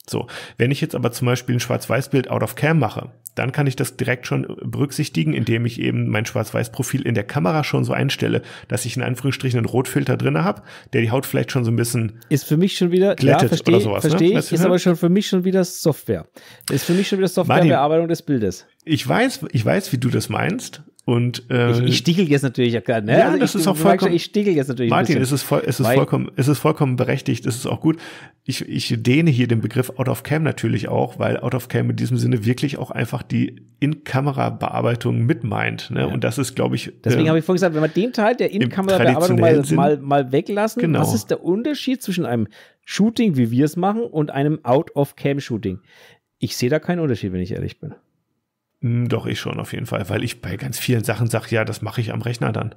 So, wenn ich jetzt aber zum Beispiel ein Schwarz-Weiß-Bild out of cam mache, dann kann ich das direkt schon berücksichtigen, indem ich eben mein Schwarz-Weiß-Profil in der Kamera schon so einstelle, dass ich in Anführungsstrichen einen Rotfilter drin habe, der die Haut vielleicht schon so ein bisschen ist für mich schon wieder glättet oder sowas. Verstehe ne? ich, ist aber schon für mich schon wieder Software. Ist für mich schon wieder Softwarebearbeitung des Bildes. Ich weiß, wie du das meinst. Und ich stichel jetzt natürlich ja gerade, ne? Ja, also das ist auch vollkommen. Ich stichel jetzt natürlich. Martin, es ist vollkommen berechtigt. Es ist auch gut. Ich dehne hier den Begriff Out of Cam natürlich auch, weil Out of Cam in diesem Sinne wirklich auch einfach die In-Kamera-Bearbeitung mit meint. Ne? Ja. Und das ist, glaube ich. Deswegen habe ich vorhin gesagt, wenn wir den Teil der In-Kamera-Bearbeitung mal weglassen, genau. Was ist der Unterschied zwischen einem Shooting, wie wir es machen, und einem Out of Cam-Shooting? Ich sehe da keinen Unterschied, wenn ich ehrlich bin. Doch, ich schon auf jeden Fall, weil ich bei ganz vielen Sachen sage, ja, das mache ich am Rechner dann.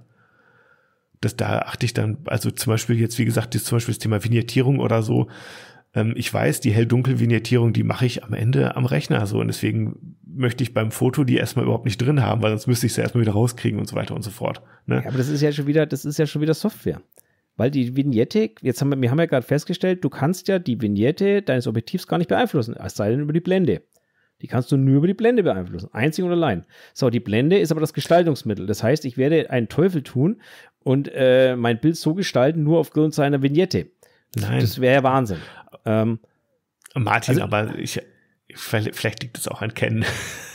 Da achte ich dann, also zum Beispiel jetzt, wie gesagt, zum Beispiel das Thema Vignettierung oder so. Ich weiß, die Hell-Dunkel-Vignettierung, die mache ich am Ende am Rechner so und deswegen möchte ich beim Foto die erstmal überhaupt nicht drin haben, weil sonst müsste ich sie erstmal wieder rauskriegen und so weiter und so fort. Ne? Ja, aber das ist ja schon wieder Software. Weil die Vignette, wir haben ja gerade festgestellt, du kannst ja die Vignette deines Objektivs gar nicht beeinflussen, es sei denn über die Blende. Die kannst du nur über die Blende beeinflussen, einzig und allein. So, die Blende ist aber das Gestaltungsmittel. Das heißt, ich werde einen Teufel tun und mein Bild so gestalten, nur aufgrund seiner Vignette. Nein. Das wäre ja Wahnsinn. Martin, aber vielleicht liegt es auch an Ken.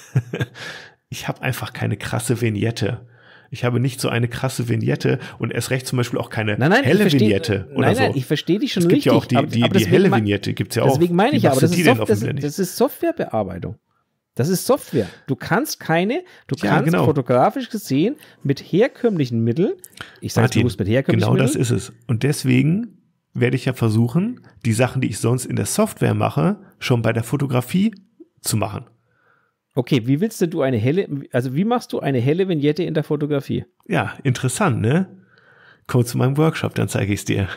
Ich habe einfach keine krasse Vignette. Ich habe nicht so eine krasse Vignette und erst recht zum Beispiel auch keine helle Vignette oder so. Nein, ich verstehe dich schon richtig. Es gibt richtig. ja auch die helle Vignette, gibt es ja auch. Deswegen meine ich aber, das ist Softwarebearbeitung. Das ist Software. Du kannst genau. fotografisch gesehen mit herkömmlichen Mitteln, ich sage bewusst mit herkömmlichen Mitteln. Genau das ist es. Und deswegen werde ich ja versuchen, die Sachen, die ich sonst in der Software mache, schon bei der Fotografie zu machen. Okay, wie machst du eine helle Vignette in der Fotografie? Ja, interessant, ne? Komm zu meinem Workshop, dann zeige ich es dir.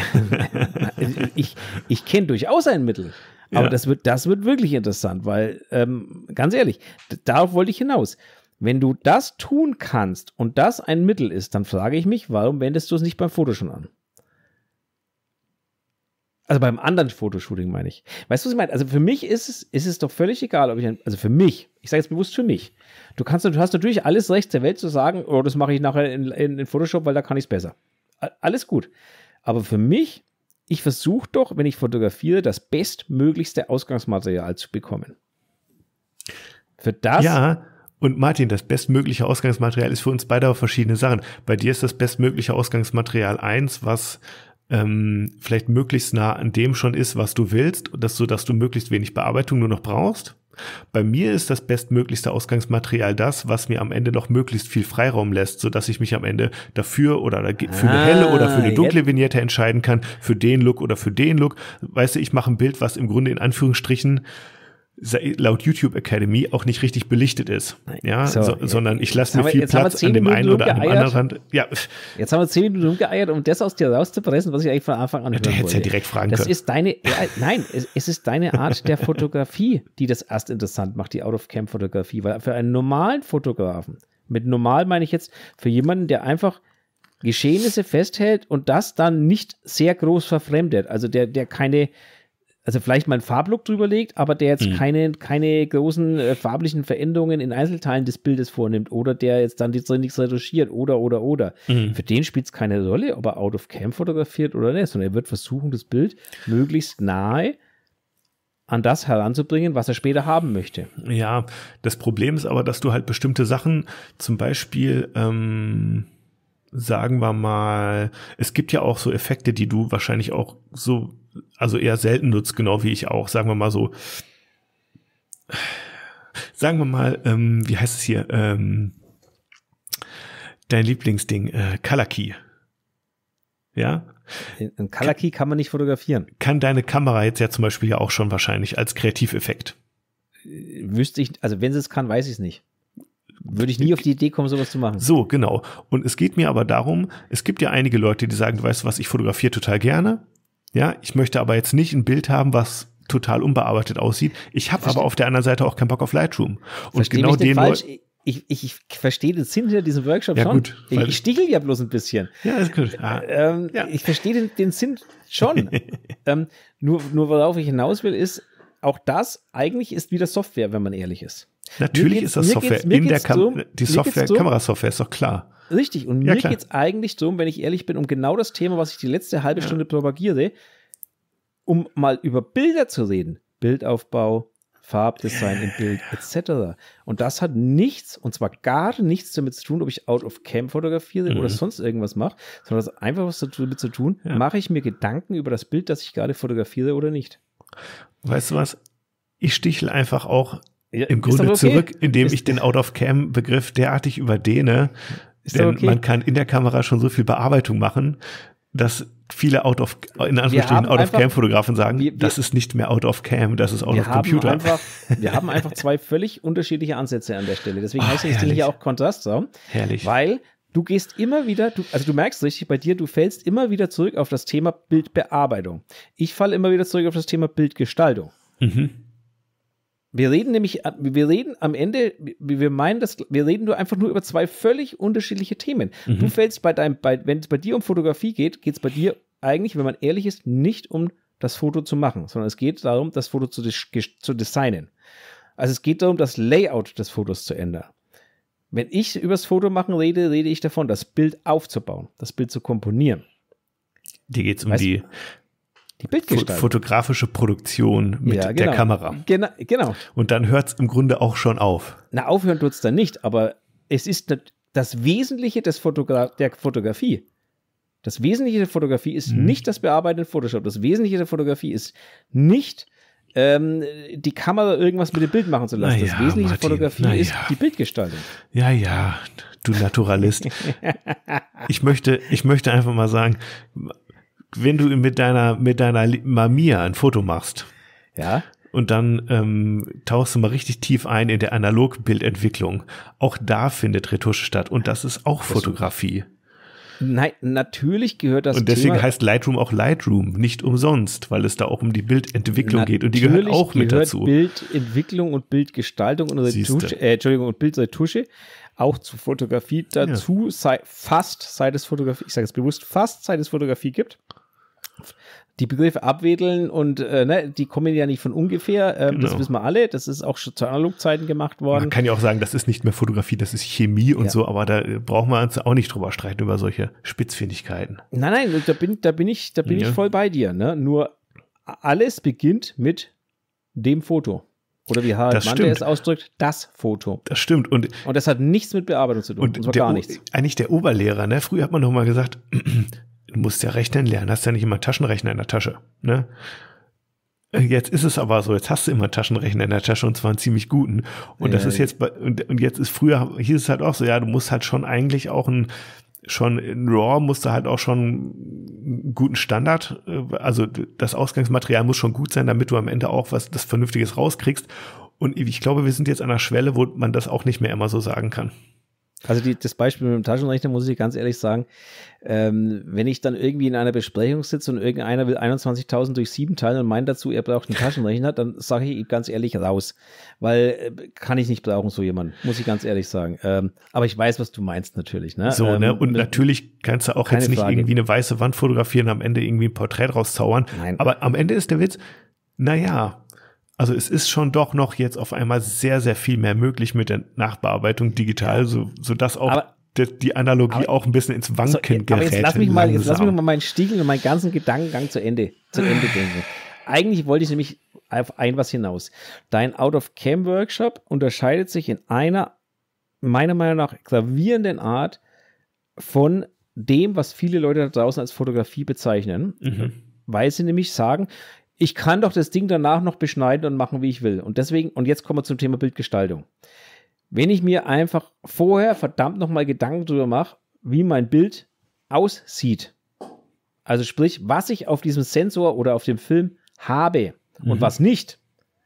Ich kenne durchaus ein Mittel, aber das wird wirklich interessant, weil, ganz ehrlich, darauf wollte ich hinaus. Wenn du das tun kannst und das ein Mittel ist, dann frage ich mich, warum wendest du es nicht beim Foto schon an? Also beim anderen Fotoshooting meine ich. Weißt du, was ich meine? Also für mich ist es doch völlig egal, also für mich, ich sage jetzt bewusst für mich, du hast natürlich alles Recht der Welt zu sagen, oh, das mache ich nachher in Photoshop, weil da kann ich es besser. Alles gut. Aber für mich, ich versuche doch, wenn ich fotografiere, das bestmöglichste Ausgangsmaterial zu bekommen. Für das... Ja, und Martin, das bestmögliche Ausgangsmaterial ist für uns beide auch verschiedene Sachen. Bei dir ist das bestmögliche Ausgangsmaterial eins, was vielleicht möglichst nah an dem schon ist, was du willst, sodass du möglichst wenig Bearbeitung nur noch brauchst. Bei mir ist das bestmöglichste Ausgangsmaterial das, was mir am Ende noch möglichst viel Freiraum lässt, sodass ich mich am Ende dafür oder für eine helle oder für eine dunkle Vignette entscheiden kann, für den Look oder für den Look. Weißt du, ich mache ein Bild, was im Grunde in Anführungsstrichen laut YouTube Academy auch nicht richtig belichtet ist. Ja, sondern ich lasse mir viel Platz an dem einen oder an dem anderen Rand. Ja. Jetzt haben wir 10 Minuten rumgeeiert, um das aus dir rauszupressen, was ich eigentlich von Anfang an hören wollte. Du hättest ja direkt fragen können. Es ist deine Art der Fotografie, die das erst interessant macht, die Out-of-Cam-Fotografie. Weil für einen normalen Fotografen, mit normal meine ich jetzt für jemanden, der einfach Geschehnisse festhält und das dann nicht sehr groß verfremdet, also der keine also vielleicht mal einen Farblook drüber legt, aber der jetzt keine großen farblichen Veränderungen in Einzelteilen des Bildes vornimmt oder der jetzt dann nichts retuschiert oder. Für den spielt es keine Rolle, ob er out of cam fotografiert oder nicht, sondern er wird versuchen, das Bild möglichst nahe an das heranzubringen, was er später haben möchte. Ja, das Problem ist aber, dass du halt bestimmte Sachen, zum Beispiel sagen wir mal, es gibt ja auch so Effekte, die du wahrscheinlich auch so, also eher selten nutzt, genau wie ich auch, sagen wir mal so, sagen wir mal, wie heißt es hier, dein Lieblingsding, Color Key. Ja? Ein Color Key kann man nicht fotografieren. Kann deine Kamera jetzt ja zum Beispiel ja auch schon wahrscheinlich als Kreativeffekt. Wüsste ich, also wenn sie es kann, weiß ich es nicht. Würde ich nie auf die Idee kommen, sowas zu machen. So, genau. Und es geht mir aber darum, es gibt ja einige Leute, die sagen, du weißt was, ich fotografiere total gerne. Ja, ich möchte aber jetzt nicht ein Bild haben, was total unbearbeitet aussieht. Ich habe aber auf der anderen Seite auch keinen Bock auf Lightroom. Und genau den Leuten. Ich verstehe den Sinn hinter diesem Workshop ja, schon. Gut, ich stichel ja bloß ein bisschen. Ja, ist gut. Ja. Ich verstehe den Sinn schon. Nur worauf ich hinaus will, ist, auch das eigentlich ist wieder Software, wenn man ehrlich ist. Natürlich ist das Software. Die Software, Kamerasoftware ist doch klar. Richtig, und mir geht es eigentlich darum, wenn ich ehrlich bin, um genau das Thema, was ich die letzte halbe Stunde propagiere, um mal über Bilder zu reden. Bildaufbau, Farbdesign im Bild, etc. Und das hat nichts, und zwar gar nichts damit zu tun, ob ich out of cam fotografiere oder sonst irgendwas mache, sondern das hat einfach was damit zu tun, mache ich mir Gedanken über das Bild, das ich gerade fotografiere oder nicht. Weißt du was? Ich stichle einfach auch im Grunde zurück, indem ich den Out-of-Cam-Begriff derartig überdehne, denn man kann in der Kamera schon so viel Bearbeitung machen, dass viele Out-of-Cam-Fotografen sagen, das ist nicht mehr Out-of-Cam, das ist Out-of-Computer. Wir haben einfach zwei völlig unterschiedliche Ansätze an der Stelle. Deswegen heißt das Ding hier auch Kontrastraum. Herrlich. Weil du gehst immer wieder, du merkst richtig bei dir, du fällst immer wieder zurück auf das Thema Bildbearbeitung. Ich falle immer wieder zurück auf das Thema Bildgestaltung. Wir reden am Ende, wir reden nur einfach nur über zwei völlig unterschiedliche Themen. Du fällst wenn es bei dir um Fotografie geht, geht es bei dir eigentlich, wenn man ehrlich ist, nicht um das Foto zu machen, sondern es geht darum, das Foto zu designen. Also es geht darum, das Layout des Fotos zu ändern. Wenn ich über das Foto machen rede ich davon, das Bild aufzubauen, das Bild zu komponieren. Dir geht es um die Bildgestaltung. Fotografische Produktion mit der Kamera. Genau. Und dann hört es im Grunde auch schon auf. Na, aufhören tut es dann nicht, aber es ist das Wesentliche der Fotografie. Das Wesentliche der Fotografie ist nicht das Bearbeiten in Photoshop. Das Wesentliche der Fotografie ist nicht die Kamera irgendwas mit dem Bild machen zu lassen. Das Wesentliche der Fotografie ist die Bildgestaltung. Ja, du Naturalist. Ich möchte einfach mal sagen, wenn du mit deiner Mamiya ein Foto machst, und dann tauchst du mal richtig tief ein in der Analogbildentwicklung, auch da findet Retusche statt und das ist auch Fotografie. Nein, natürlich gehört das und deswegen heißt Lightroom auch Lightroom, nicht umsonst, weil es da auch um die Bildentwicklung geht und die gehört auch mit dazu. Bildentwicklung und Bildgestaltung und Bildretusche auch zu Fotografie dazu, seit es Fotografie, ich sage es bewusst, seit es Fotografie gibt. Die Begriffe abwedeln und die kommen ja nicht von ungefähr, das wissen wir alle, das ist auch schon zu Analogzeiten gemacht worden. Man kann ja auch sagen, das ist nicht mehr Fotografie, das ist Chemie und so, aber da brauchen wir uns auch nicht drüber streiten, über solche Spitzfindigkeiten. Nein, da bin ich voll bei dir, ne? Nur alles beginnt mit dem Foto. Oder wie Harald Mann es ausdrückt, das Foto. Das stimmt. Und das hat nichts mit Bearbeitung zu tun. Und zwar gar nichts. Eigentlich der Oberlehrer, ne? Früher hat man doch mal gesagt, du musst ja rechnen lernen, hast ja nicht immer einen Taschenrechner in der Tasche, ne? Jetzt ist es aber so, jetzt hast du immer einen Taschenrechner in der Tasche und zwar einen ziemlich guten. Und das ist jetzt, und jetzt ist früher, hieß es halt auch so, du musst halt schon eigentlich auch in RAW musst du halt auch schon einen guten Standard, also das Ausgangsmaterial muss schon gut sein, damit du am Ende auch das Vernünftiges rauskriegst. Und ich glaube, wir sind jetzt an einer Schwelle, wo man das auch nicht mehr immer so sagen kann. Also das Beispiel mit dem Taschenrechner muss ich ganz ehrlich sagen, wenn ich dann irgendwie in einer Besprechung sitze und irgendeiner will 21.000 durch 7 teilen und meint dazu, er braucht einen Taschenrechner, dann sage ich ihm ganz ehrlich raus, weil kann ich nicht brauchen, so jemanden, muss ich ganz ehrlich sagen. Aber ich weiß, was du meinst natürlich. Ne? So, ne? Und natürlich kannst du auch jetzt nicht irgendwie eine weiße Wand fotografieren und am Ende irgendwie ein Porträt rauszaubern. Nein. Aber am Ende ist der Witz, also es ist schon doch noch jetzt auf einmal sehr, sehr viel mehr möglich mit der Nachbearbeitung digital, sodass auch die Analogie auch ein bisschen ins Wanken gerät. Aber jetzt lass mich mal meinen Stiegel und meinen ganzen Gedankengang zu Ende denken. Eigentlich wollte ich nämlich auf was hinaus. Dein Out-of-Cam-Workshop unterscheidet sich in einer, meiner Meinung nach, gravierenden Art von dem, was viele Leute da draußen als Fotografie bezeichnen, weil sie nämlich sagen, ich kann doch das Ding danach noch beschneiden und machen, wie ich will. Und deswegen, und jetzt kommen wir zum Thema Bildgestaltung. Wenn ich mir einfach vorher verdammt nochmal Gedanken darüber mache, wie mein Bild aussieht, also sprich, was ich auf diesem Sensor oder auf dem Film habe und was nicht,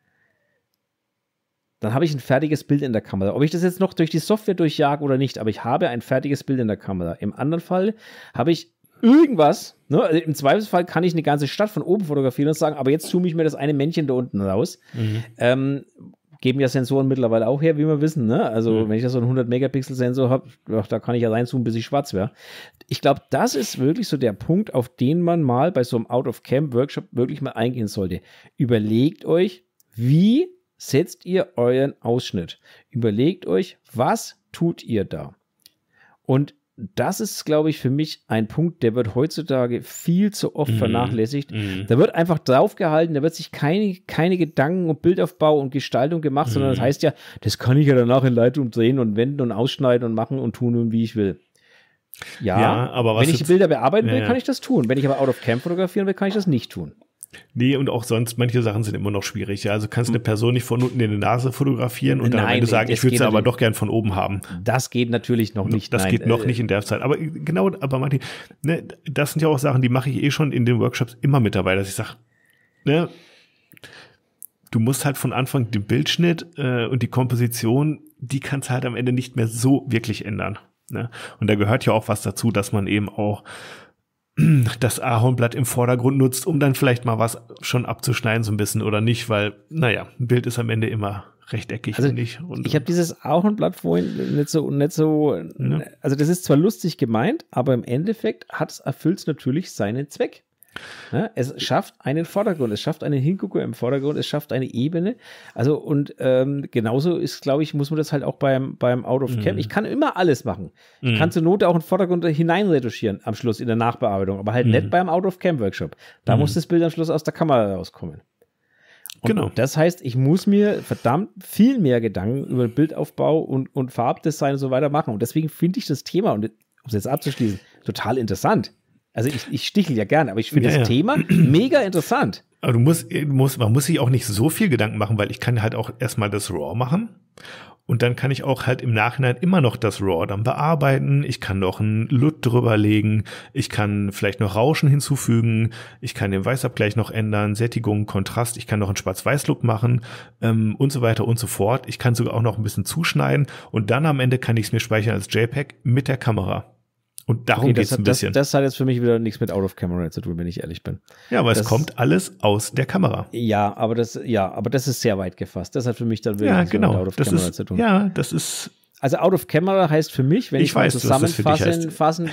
dann habe ich ein fertiges Bild in der Kamera. Ob ich das jetzt noch durch die Software durchjage oder nicht, aber ich habe ein fertiges Bild in der Kamera. Im anderen Fall habe ich irgendwas, ne? Also im Zweifelsfall kann ich eine ganze Stadt von oben fotografieren und sagen, aber jetzt zoome ich mir das eine Männchen da unten raus. Geben ja Sensoren mittlerweile auch her, wie wir wissen, ne? Also wenn ich da so einen 100-Megapixel-Sensor habe, da kann ich ja reinzoomen, bis ich schwarz wäre. Ich glaube, das ist wirklich so der Punkt, auf den man mal bei so einem Out-of-Cam-Workshop wirklich mal eingehen sollte. Überlegt euch, Wie setzt ihr euren Ausschnitt? Überlegt euch, was tut ihr da? Und das ist, glaube ich, für mich ein Punkt, der wird heutzutage viel zu oft vernachlässigt. Da wird einfach draufgehalten, da wird sich keine Gedanken um Bildaufbau und Gestaltung gemacht, sondern das heißt ja, das kann ich ja danach in Lightroom drehen und wenden und ausschneiden und machen und tun und wie ich will. Ja, aber wenn ich die Bilder bearbeiten will, kann ich das tun. Wenn ich aber out of cam fotografieren will, kann ich das nicht tun. Nee, und auch sonst, manche Sachen sind immer noch schwierig. Ja? Also kannst eine Person nicht von unten in die Nase fotografieren und dann am Ende sagen, ich würde sie aber doch gern von oben haben. Das geht natürlich noch nicht. Das geht noch nicht in der Zeit. Aber genau, aber Martin, ne, das sind ja auch Sachen, die mache ich schon in den Workshops immer mit dabei, dass ich sage, ne, du musst halt von Anfang den Bildschnitt und die Komposition, die kannst halt am Ende nicht mehr so wirklich ändern. Ne? Und da gehört ja auch was dazu, dass man eben auch das Ahornblatt im Vordergrund nutzt, um dann vielleicht mal was schon abzuschneiden so ein bisschen oder nicht, weil, naja, ein Bild ist am Ende immer rechteckig, also finde ich. Und ich habe dieses Ahornblatt vorhin nicht so, ja. Also das ist zwar lustig gemeint, aber im Endeffekt erfüllt es natürlich seinen Zweck. Ja, es schafft einen Vordergrund, es schafft einen Hingucker im Vordergrund, es schafft eine Ebene. Also und genauso ist, glaube ich, muss man das halt auch beim Out of Cam. Ich kann immer alles machen. Ich kann zur Not auch einen Vordergrund hineinretuschieren am Schluss in der Nachbearbeitung, aber halt nicht beim Out of Cam Workshop. Da muss das Bild am Schluss aus der Kamera rauskommen. Und genau. Das heißt, ich muss mir verdammt viel mehr Gedanken über Bildaufbau und Farbdesign und so weiter machen. Und deswegen finde ich das Thema, und um es jetzt abzuschließen, total interessant. Also ich stichel ja gerne, aber ich finde das Thema mega interessant. Aber man muss sich auch nicht so viel Gedanken machen, weil ich kann halt auch erstmal das RAW machen und dann kann ich auch halt im Nachhinein immer noch das RAW dann bearbeiten. Ich kann noch einen LUT drüber legen, ich kann vielleicht noch Rauschen hinzufügen, ich kann den Weißabgleich noch ändern, Sättigung, Kontrast, ich kann noch einen Schwarz-Weiß-Look machen und so weiter und so fort. Ich kann sogar auch noch ein bisschen zuschneiden und dann am Ende kann ich es mir speichern als JPEG mit der Kamera. Und darum geht es ein bisschen. Das hat jetzt für mich wieder nichts mit Out of Camera zu tun, wenn ich ehrlich bin. Ja, aber es kommt alles aus der Kamera. Ja, aber das ist sehr weit gefasst. Das hat für mich dann wirklich mit Out of Camera zu tun. Ja, das ist. Also Out of Camera heißt für mich, wenn ich mal zusammenfassen,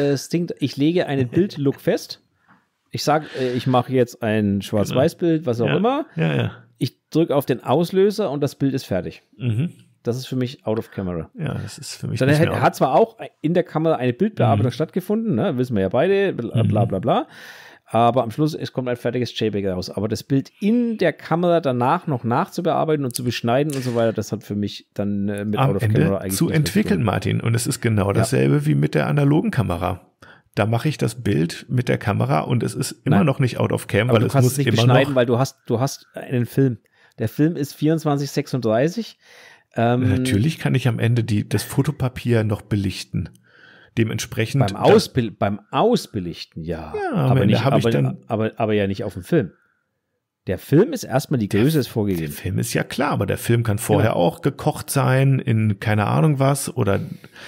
ich lege einen Bildlook fest. Ich sage, ich mache jetzt ein Schwarz-Weiß-Bild, was auch immer. Ja. Ich drücke auf den Auslöser und das Bild ist fertig. Das ist für mich out of camera. Ja, das ist für mich dann hat zwar auch in der Kamera eine Bildbearbeitung stattgefunden, ne? Wissen wir ja beide, bla bla bla. Aber am Schluss kommt ein fertiges JPEG raus. Aber das Bild in der Kamera danach noch nachzubearbeiten und zu beschneiden und so weiter, das hat für mich dann mit am out of Ende camera eigentlich zu entwickeln, Martin. Und es ist genau dasselbe wie mit der analogen Kamera. Da mache ich das Bild mit der Kamera und es ist immer noch nicht out of cam, weil es muss nicht immer beschneiden, weil du hast einen Film. Der Film ist 24:36. Natürlich kann ich am Ende das Fotopapier noch belichten. Dementsprechend. Beim Ausbelichten, ja. Aber ja nicht auf dem Film. Der Film ist erstmal, die Größe ist vorgegeben. Der Film ist ja klar, aber der Film kann vorher auch gekocht sein in keine Ahnung was oder.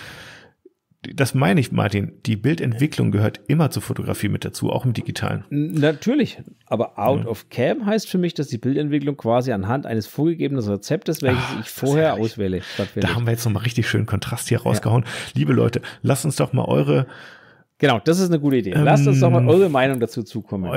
Das meine ich, Martin. Die Bildentwicklung gehört immer zur Fotografie mit dazu, auch im Digitalen. Natürlich. Aber out of cam heißt für mich, dass die Bildentwicklung quasi anhand eines vorgegebenen Rezeptes, welches ich vorher auswähle, stattfindet. Da haben wir jetzt nochmal richtig schön Kontrast hier rausgehauen. Liebe Leute, lasst uns doch mal eure. Genau, das ist eine gute Idee. Lasst uns doch mal eure Meinung dazu zukommen.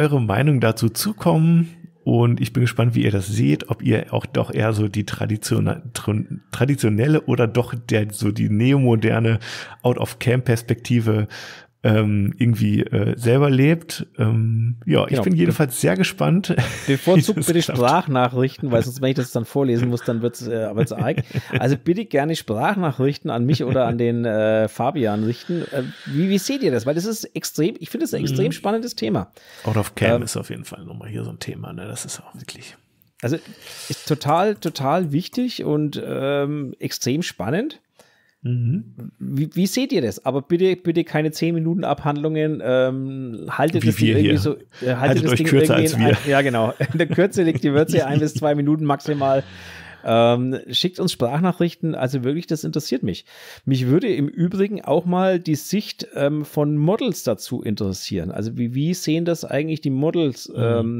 Und ich bin gespannt, wie ihr das seht, ob ihr auch doch eher so die traditionelle oder doch die neomoderne Out-of-Cam-Perspektive irgendwie selber lebt. Ich bin jedenfalls sehr gespannt. Bevorzugt bitte Sprachnachrichten, weil sonst, wenn ich das dann vorlesen muss, dann wird's arg. Also bitte gerne Sprachnachrichten an mich oder an den Fabian richten. Wie seht ihr das? Weil das ist ich finde das ein extrem spannendes Thema. Out of Cam ist auf jeden Fall nochmal hier so ein Thema, ne? Das ist auch wirklich. Also ist total, total wichtig und extrem spannend. Wie seht ihr das? Aber bitte keine 10 Minuten Abhandlungen. Haltet das Ding irgendwie so. Haltet euch kürzer als wir. Ja, genau. In der Kürze liegt die Würze 1 bis 2 Minuten maximal. Schickt uns Sprachnachrichten. Also wirklich, das interessiert mich. Mich würde im Übrigen auch mal die Sicht von Models dazu interessieren. Also wie sehen das eigentlich die Models?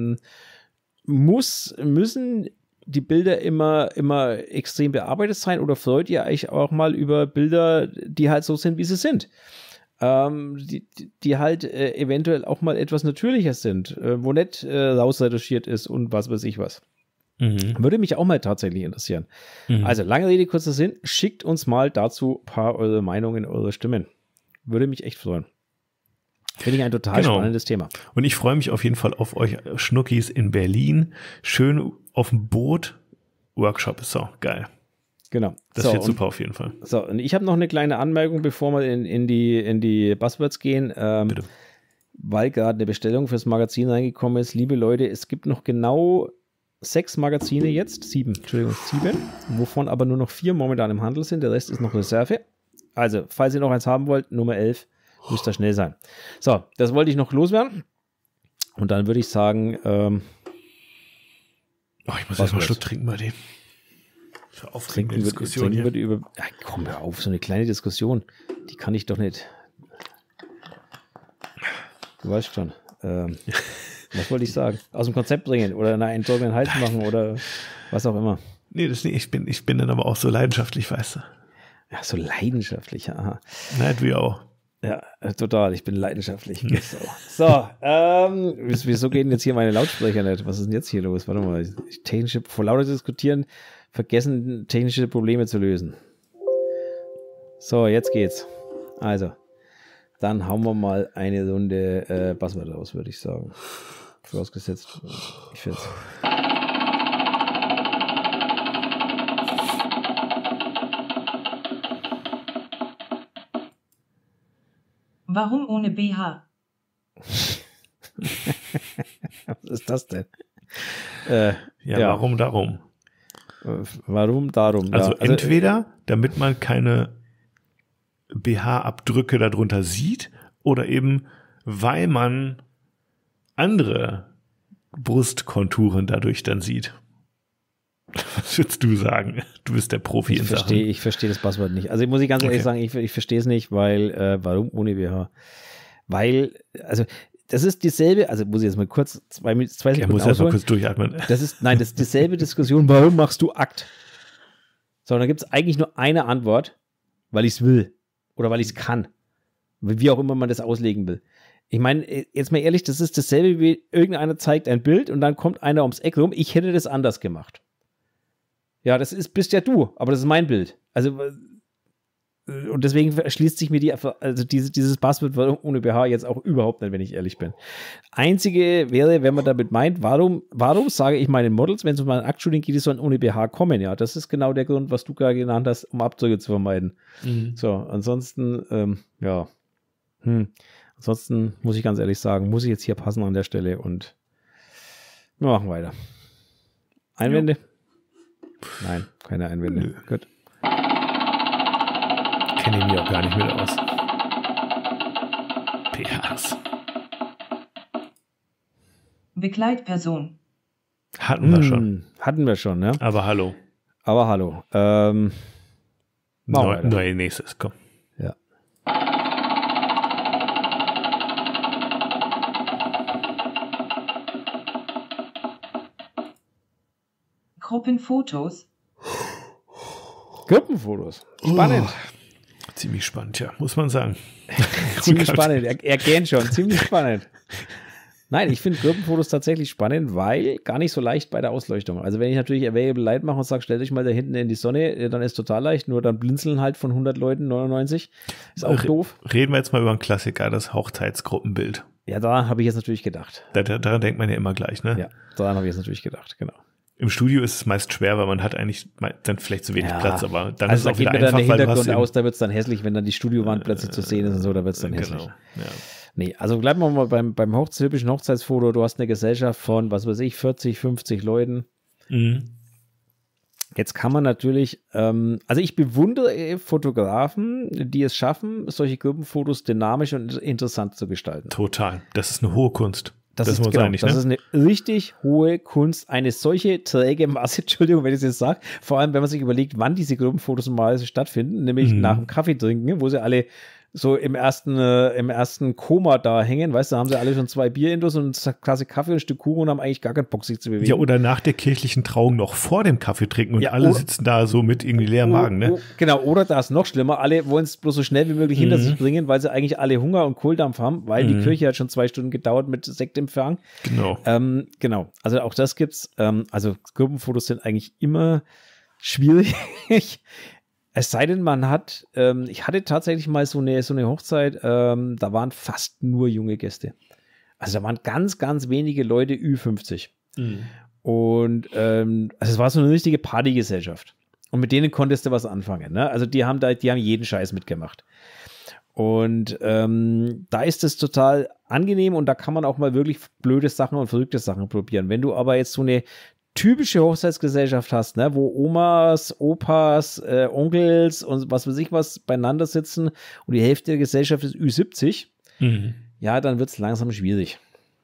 Müssen die Bilder immer extrem bearbeitet sein oder freut ihr euch auch mal über Bilder, die halt so sind, wie sie sind? Die halt eventuell auch mal etwas natürlicher sind, wo nicht rausretuschiert ist und was weiß ich was. Würde mich auch mal tatsächlich interessieren. Also, lange Rede, kurzer Sinn, schickt uns mal dazu ein paar eure Meinungen, eure Stimmen. Würde mich echt freuen. Finde ich ein total spannendes Thema. Und ich freue mich auf jeden Fall auf euch Schnuckis in Berlin. Schön auf dem Boot. Workshop ist so geil. Genau. Das wird super auf jeden Fall. So, und ich habe noch eine kleine Anmerkung, bevor wir in die Buzzwords gehen. Bitte. Weil gerade eine Bestellung fürs Magazin reingekommen ist. Liebe Leute, es gibt noch genau 6 Magazine jetzt, 7, wovon aber nur noch 4 momentan im Handel sind. Der Rest ist noch Reserve. Also, falls ihr noch eins haben wollt, Nummer 11, müsst ihr schnell sein. So, das wollte ich noch loswerden. Und dann würde ich sagen, ich muss erst mal einen Schluck trinken bei dem. Für aufregende Diskussion hier. Komm, hör auf, so eine kleine Diskussion, die kann ich doch nicht. Du weißt schon. Was wollte ich sagen? Aus dem Konzept bringen oder einen trockenen Hals machen oder was auch immer. Nee, das nicht. Ich bin dann aber auch so leidenschaftlich, weißt du. Ja, so leidenschaftlich, aha. Nein, du auch. Ja, total. Ich bin leidenschaftlich. So, wieso gehen jetzt hier meine Lautsprecher nicht? Was ist denn jetzt hier los? Warte mal. Vor lauter Diskutieren vergessen, technische Probleme zu lösen. So, jetzt geht's. Also, dann hauen wir mal eine Runde Buzzword raus, würde ich sagen. Vorausgesetzt, ich finde es. Warum ohne BH? Was ist das denn? Warum darum? Warum darum? Also entweder, damit man keine BH-Abdrücke darunter sieht oder eben, weil man andere Brustkonturen dadurch dann sieht. Was würdest du sagen? Du bist der Profi in Sachen. Ich verstehe das Buzzword nicht. Also muss ich ganz ehrlich sagen, ich verstehe es nicht, weil, warum ohne BH? Weil, also das ist dieselbe, also muss ich jetzt mal kurz zwei Sekunden muss erst mal kurz durchatmen. Das ist dieselbe Diskussion, warum machst du Akt? So, da gibt es eigentlich nur eine Antwort, weil ich es will oder weil ich es kann. Wie auch immer man das auslegen will. Ich meine, jetzt mal ehrlich, das ist dasselbe wie irgendeiner zeigt ein Bild und dann kommt einer ums Eck rum, ich hätte das anders gemacht. Ja, bist ja du, aber das ist mein Bild. Also, und deswegen erschließt sich mir dieses Buzzword ohne BH jetzt auch überhaupt nicht, wenn ich ehrlich bin. Einzige wäre, wenn man damit meint, warum sage ich meinen Models, wenn es um ein Aktshooting geht, die sollen ohne BH kommen? Ja, das ist genau der Grund, was du gerade genannt hast, um Abdrücke zu vermeiden. So, ansonsten, ansonsten muss ich ganz ehrlich sagen, muss ich jetzt hier passen an der Stelle und wir machen weiter. Einwände? Nein, keine Einwände. Nö. Gut. Kenne ich mich auch gar nicht mit aus. PHs. Begleitperson. Hatten wir schon. Hatten wir schon, ne? Aber hallo. Nächstes, komm. Ja. Gruppenfotos. Gruppenfotos. Spannend. Ziemlich spannend, ja, muss man sagen. Ziemlich spannend. Er kennt schon. Ziemlich spannend. Nein, ich finde Gruppenfotos tatsächlich spannend, weil gar nicht so leicht bei der Ausleuchtung. Also wenn ich natürlich Available Light mache und sage, stell dich mal da hinten in die Sonne, dann ist total leicht. Nur dann blinzeln halt von 100 Leuten 99. Ist auch doof. Reden wir jetzt mal über einen Klassiker, das Hochzeitsgruppenbild. Ja, daran habe ich jetzt natürlich gedacht. Daran denkt man ja immer gleich, ne? Ja, daran habe ich jetzt natürlich gedacht, genau. Im Studio ist es meist schwer, weil man hat eigentlich dann vielleicht zu wenig Platz, aber dann ist es auch wieder einfach, einfach, weil du hast aus, da wird es dann hässlich, wenn dann die Studiowand plötzlich zu sehen ist und so, da wird es dann hässlich. Genau, ja. Nee, also bleiben wir mal beim typischen Hochzeitsfoto. Du hast eine Gesellschaft von, 40, 50 Leuten. Mhm. Jetzt kann man natürlich, also ich bewundere Fotografen, die es schaffen, solche Gruppenfotos dynamisch und interessant zu gestalten. Total. Das ist eine hohe Kunst. Das ist eine richtig hohe Kunst, eine solche träge Masse, Entschuldigung, wenn ich es jetzt sage, vor allem, wenn man sich überlegt, wann diese Gruppenfotos normalerweise stattfinden, nämlich nach dem Kaffee trinken, wo sie alle so im ersten Koma da hängen, weißt du, da haben sie alle schon 2 Bierindos und eine Tasse Kaffee und ein Stück Kuchen und haben eigentlich gar keinen Bock, sich zu bewegen. Ja, oder nach der kirchlichen Trauung noch vor dem Kaffee trinken und alle sitzen da so mit irgendwie leerem Magen, ne? Genau, oder da ist noch schlimmer, alle wollen es bloß so schnell wie möglich hinter sich bringen, weil sie eigentlich alle Hunger und Kohldampf haben, weil die Kirche hat schon 2 Stunden gedauert mit Sektempfang. Genau. Genau, also auch das gibt's. Also Gruppenfotos sind eigentlich immer schwierig. Es sei denn, man hat, ich hatte tatsächlich mal so eine Hochzeit, da waren fast nur junge Gäste. Also da waren ganz, ganz wenige Leute Ü50. Und also es war so eine richtige Partygesellschaft. Und mit denen konntest du was anfangen. Ne? Also die haben jeden Scheiß mitgemacht. Und da ist es total angenehm und da kann man auch mal wirklich blöde Sachen und verrückte Sachen probieren. Wenn du aber jetzt so eine typische Hochzeitsgesellschaft hast, ne, wo Omas, Opas, Onkels und was weiß ich was beieinander sitzen und die Hälfte der Gesellschaft ist Ü70, ja, dann wird es langsam schwierig.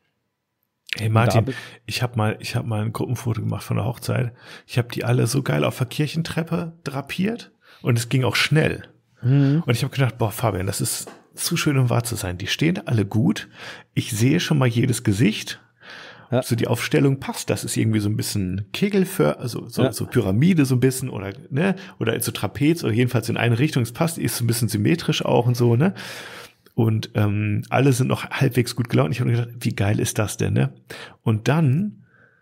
Hey Martin, ich hab mal ein Gruppenfoto gemacht von der Hochzeit. Ich habe die alle so geil auf der Kirchentreppe drapiert und es ging auch schnell. Und ich habe gedacht, boah, Fabian, das ist zu schön, um wahr zu sein. Die stehen alle gut. Ich sehe schon mal jedes Gesicht. Ja. So die Aufstellung passt. Das ist irgendwie so ein bisschen so Pyramide so ein bisschen oder so Trapez oder jedenfalls in eine Richtung. Es passt, ist so ein bisschen symmetrisch auch und so, ne? Und alle sind noch halbwegs gut gelaunt. Ich habe mir gedacht, wie geil ist das denn, ne? Und dann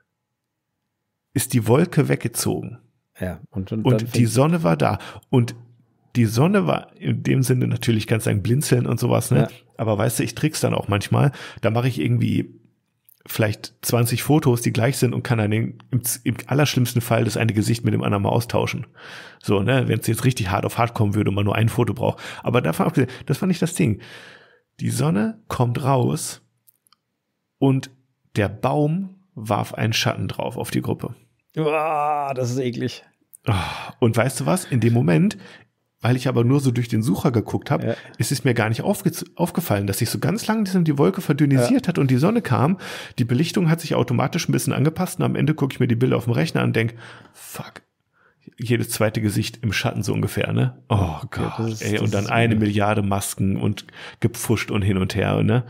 ist die Wolke weggezogen. Ja. Und die Sonne war da. Und die Sonne war in dem Sinne natürlich, kannst sagen, blinzeln und sowas, ne? Ja. Aber weißt du, ich trick's dann auch manchmal. Da mache ich irgendwie vielleicht 20 Fotos, die gleich sind und kann dann im allerschlimmsten Fall das eine Gesicht mit dem anderen mal austauschen. So, ne, wenn es jetzt richtig hart auf hart kommen würde und man nur ein Foto braucht. Aber davon abgesehen, das war nicht das Ding. Die Sonne kommt raus und der Baum warf einen Schatten drauf auf die Gruppe. Uah, das ist eklig. Und weißt du was? In dem Moment, weil ich aber nur so durch den Sucher geguckt habe, ist es mir gar nicht aufgefallen, dass sich so ganz langsam die Wolke verdünnisiert hat und die Sonne kam. Die Belichtung hat sich automatisch ein bisschen angepasst und am Ende gucke ich mir die Bilder auf dem Rechner an und denke, fuck, jedes zweite Gesicht im Schatten so ungefähr, ne? Oh Gott, und dann 1 Milliarde Masken und gepfuscht und hin und her, ne?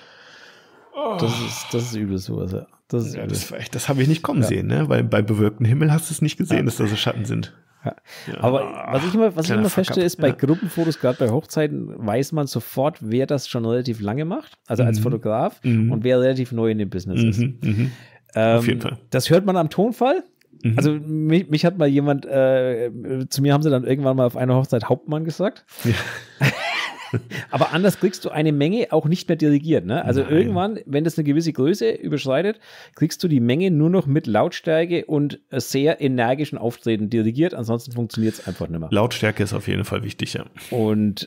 Oh. Das ist übel sowas, ja. Das habe ich nicht kommen sehen, ne? Weil bei bewölktem Himmel hast du es nicht gesehen, dass da so Schatten sind. Ja. Aber was ich immer feststelle, ist, bei Gruppenfotos, gerade bei Hochzeiten, weiß man sofort, wer das schon relativ lange macht, also als Fotograf, und wer relativ neu in dem Business ist. Auf jeden Fall. Das hört man am Tonfall. Also mich hat mal jemand, zu mir haben sie dann irgendwann mal auf einer Hochzeit Hauptmann gesagt. Ja. Aber anders kriegst du eine Menge auch nicht mehr dirigiert. Ne? Also irgendwann, wenn das eine gewisse Größe überschreitet, kriegst du die Menge nur noch mit Lautstärke und sehr energischen Auftreten dirigiert. Ansonsten funktioniert es einfach nicht mehr. Lautstärke ist auf jeden Fall wichtig, ja. Und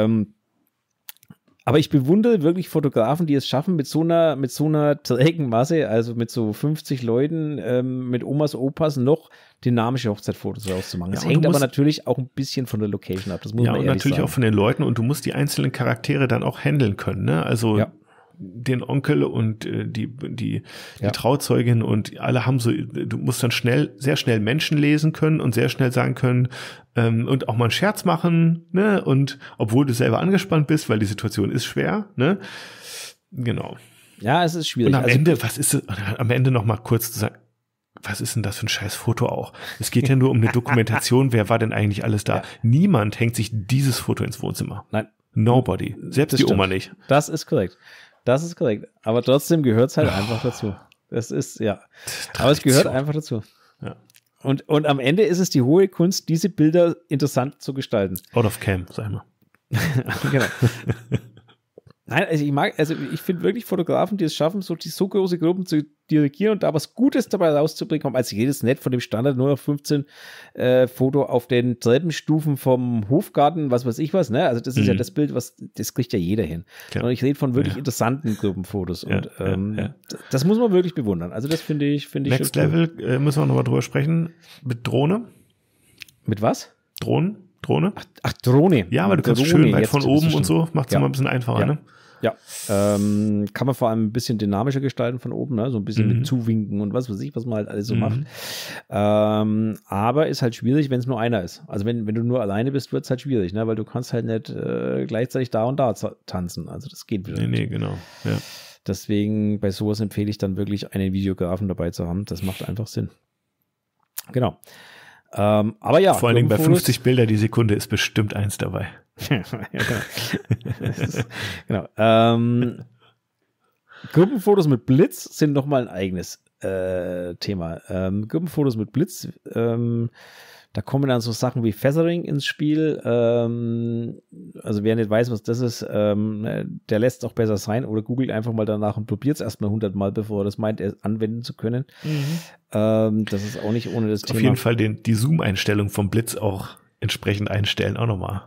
aber ich bewundere wirklich Fotografen, die es schaffen, mit so einer trägen Masse, also mit so 50 Leuten, mit Omas, Opas noch dynamische Hochzeitfotos rauszumachen. Das hängt aber natürlich auch ein bisschen von der Location ab. Das muss man ehrlich sagen. Ja, und natürlich auch von den Leuten und du musst die einzelnen Charaktere dann auch handeln können, ne? Also den Onkel und die Trauzeugin und alle haben so, du musst dann sehr schnell Menschen lesen können und sehr schnell sagen können und auch mal einen Scherz machen, ne? Und obwohl du selber angespannt bist, weil die Situation ist schwer, ne? Genau. Ja, es ist schwierig. Und am Ende noch mal kurz zu sagen, was ist denn das für ein scheiß Foto auch? Es geht ja nur um eine Dokumentation, wer war denn eigentlich alles da? Ja. Niemand hängt sich dieses Foto ins Wohnzimmer. Nein. Nobody. Selbst die Oma nicht. Das ist korrekt. Aber trotzdem gehört es halt einfach dazu. Das ist, ja. Aber es gehört einfach dazu. Ja. Und am Ende ist es die hohe Kunst, diese Bilder interessant zu gestalten. Out of cam, sag ich mal. Genau. Nein, also ich finde wirklich Fotografen, die es schaffen, so große Gruppen zu dirigieren und da was Gutes dabei rauszubringen, als jedes nett von dem Standard nur noch 15 Foto auf den Treppenstufen vom Hofgarten, was weiß ich was, ne? Also das ist ja das Bild, das kriegt ja jeder hin. Ja. Und ich rede von wirklich interessanten Gruppenfotos und das muss man wirklich bewundern. Also das finde ich Next Level, müssen wir nochmal drüber sprechen, mit Drohne. Mit was? Drohne? Ach, Drohne. Ja, aber du kannst schön weit von oben und so, macht es immer ein bisschen einfacher, ne? Ja, kann man vor allem ein bisschen dynamischer gestalten von oben, ne? So ein bisschen mit Zuwinken und was weiß ich, was man halt alles so macht. Aber ist halt schwierig, wenn es nur einer ist. Also wenn du nur alleine bist, wird es halt schwierig, ne? Weil du kannst halt nicht gleichzeitig da und da tanzen. Also das geht wieder nicht. Nee, genau. Ja. Deswegen bei sowas empfehle ich dann wirklich einen Videografen dabei zu haben. Das macht einfach Sinn. Genau. Aber ja. Vor allen Dingen bei 50 Bilder die Sekunde ist bestimmt eins dabei. Genau. Gruppenfotos mit Blitz sind nochmal ein eigenes Thema. Gruppenfotos mit Blitz, da kommen dann so Sachen wie Feathering ins Spiel. Also wer nicht weiß, was das ist, der lässt es auch besser sein oder googelt einfach mal danach und probiert es erstmal 100 Mal, bevor er das meint, anwenden zu können. Das ist auch nicht ohne das Thema. Auf jeden Fall die Zoom-Einstellung vom Blitz auch entsprechend einstellen, auch nochmal.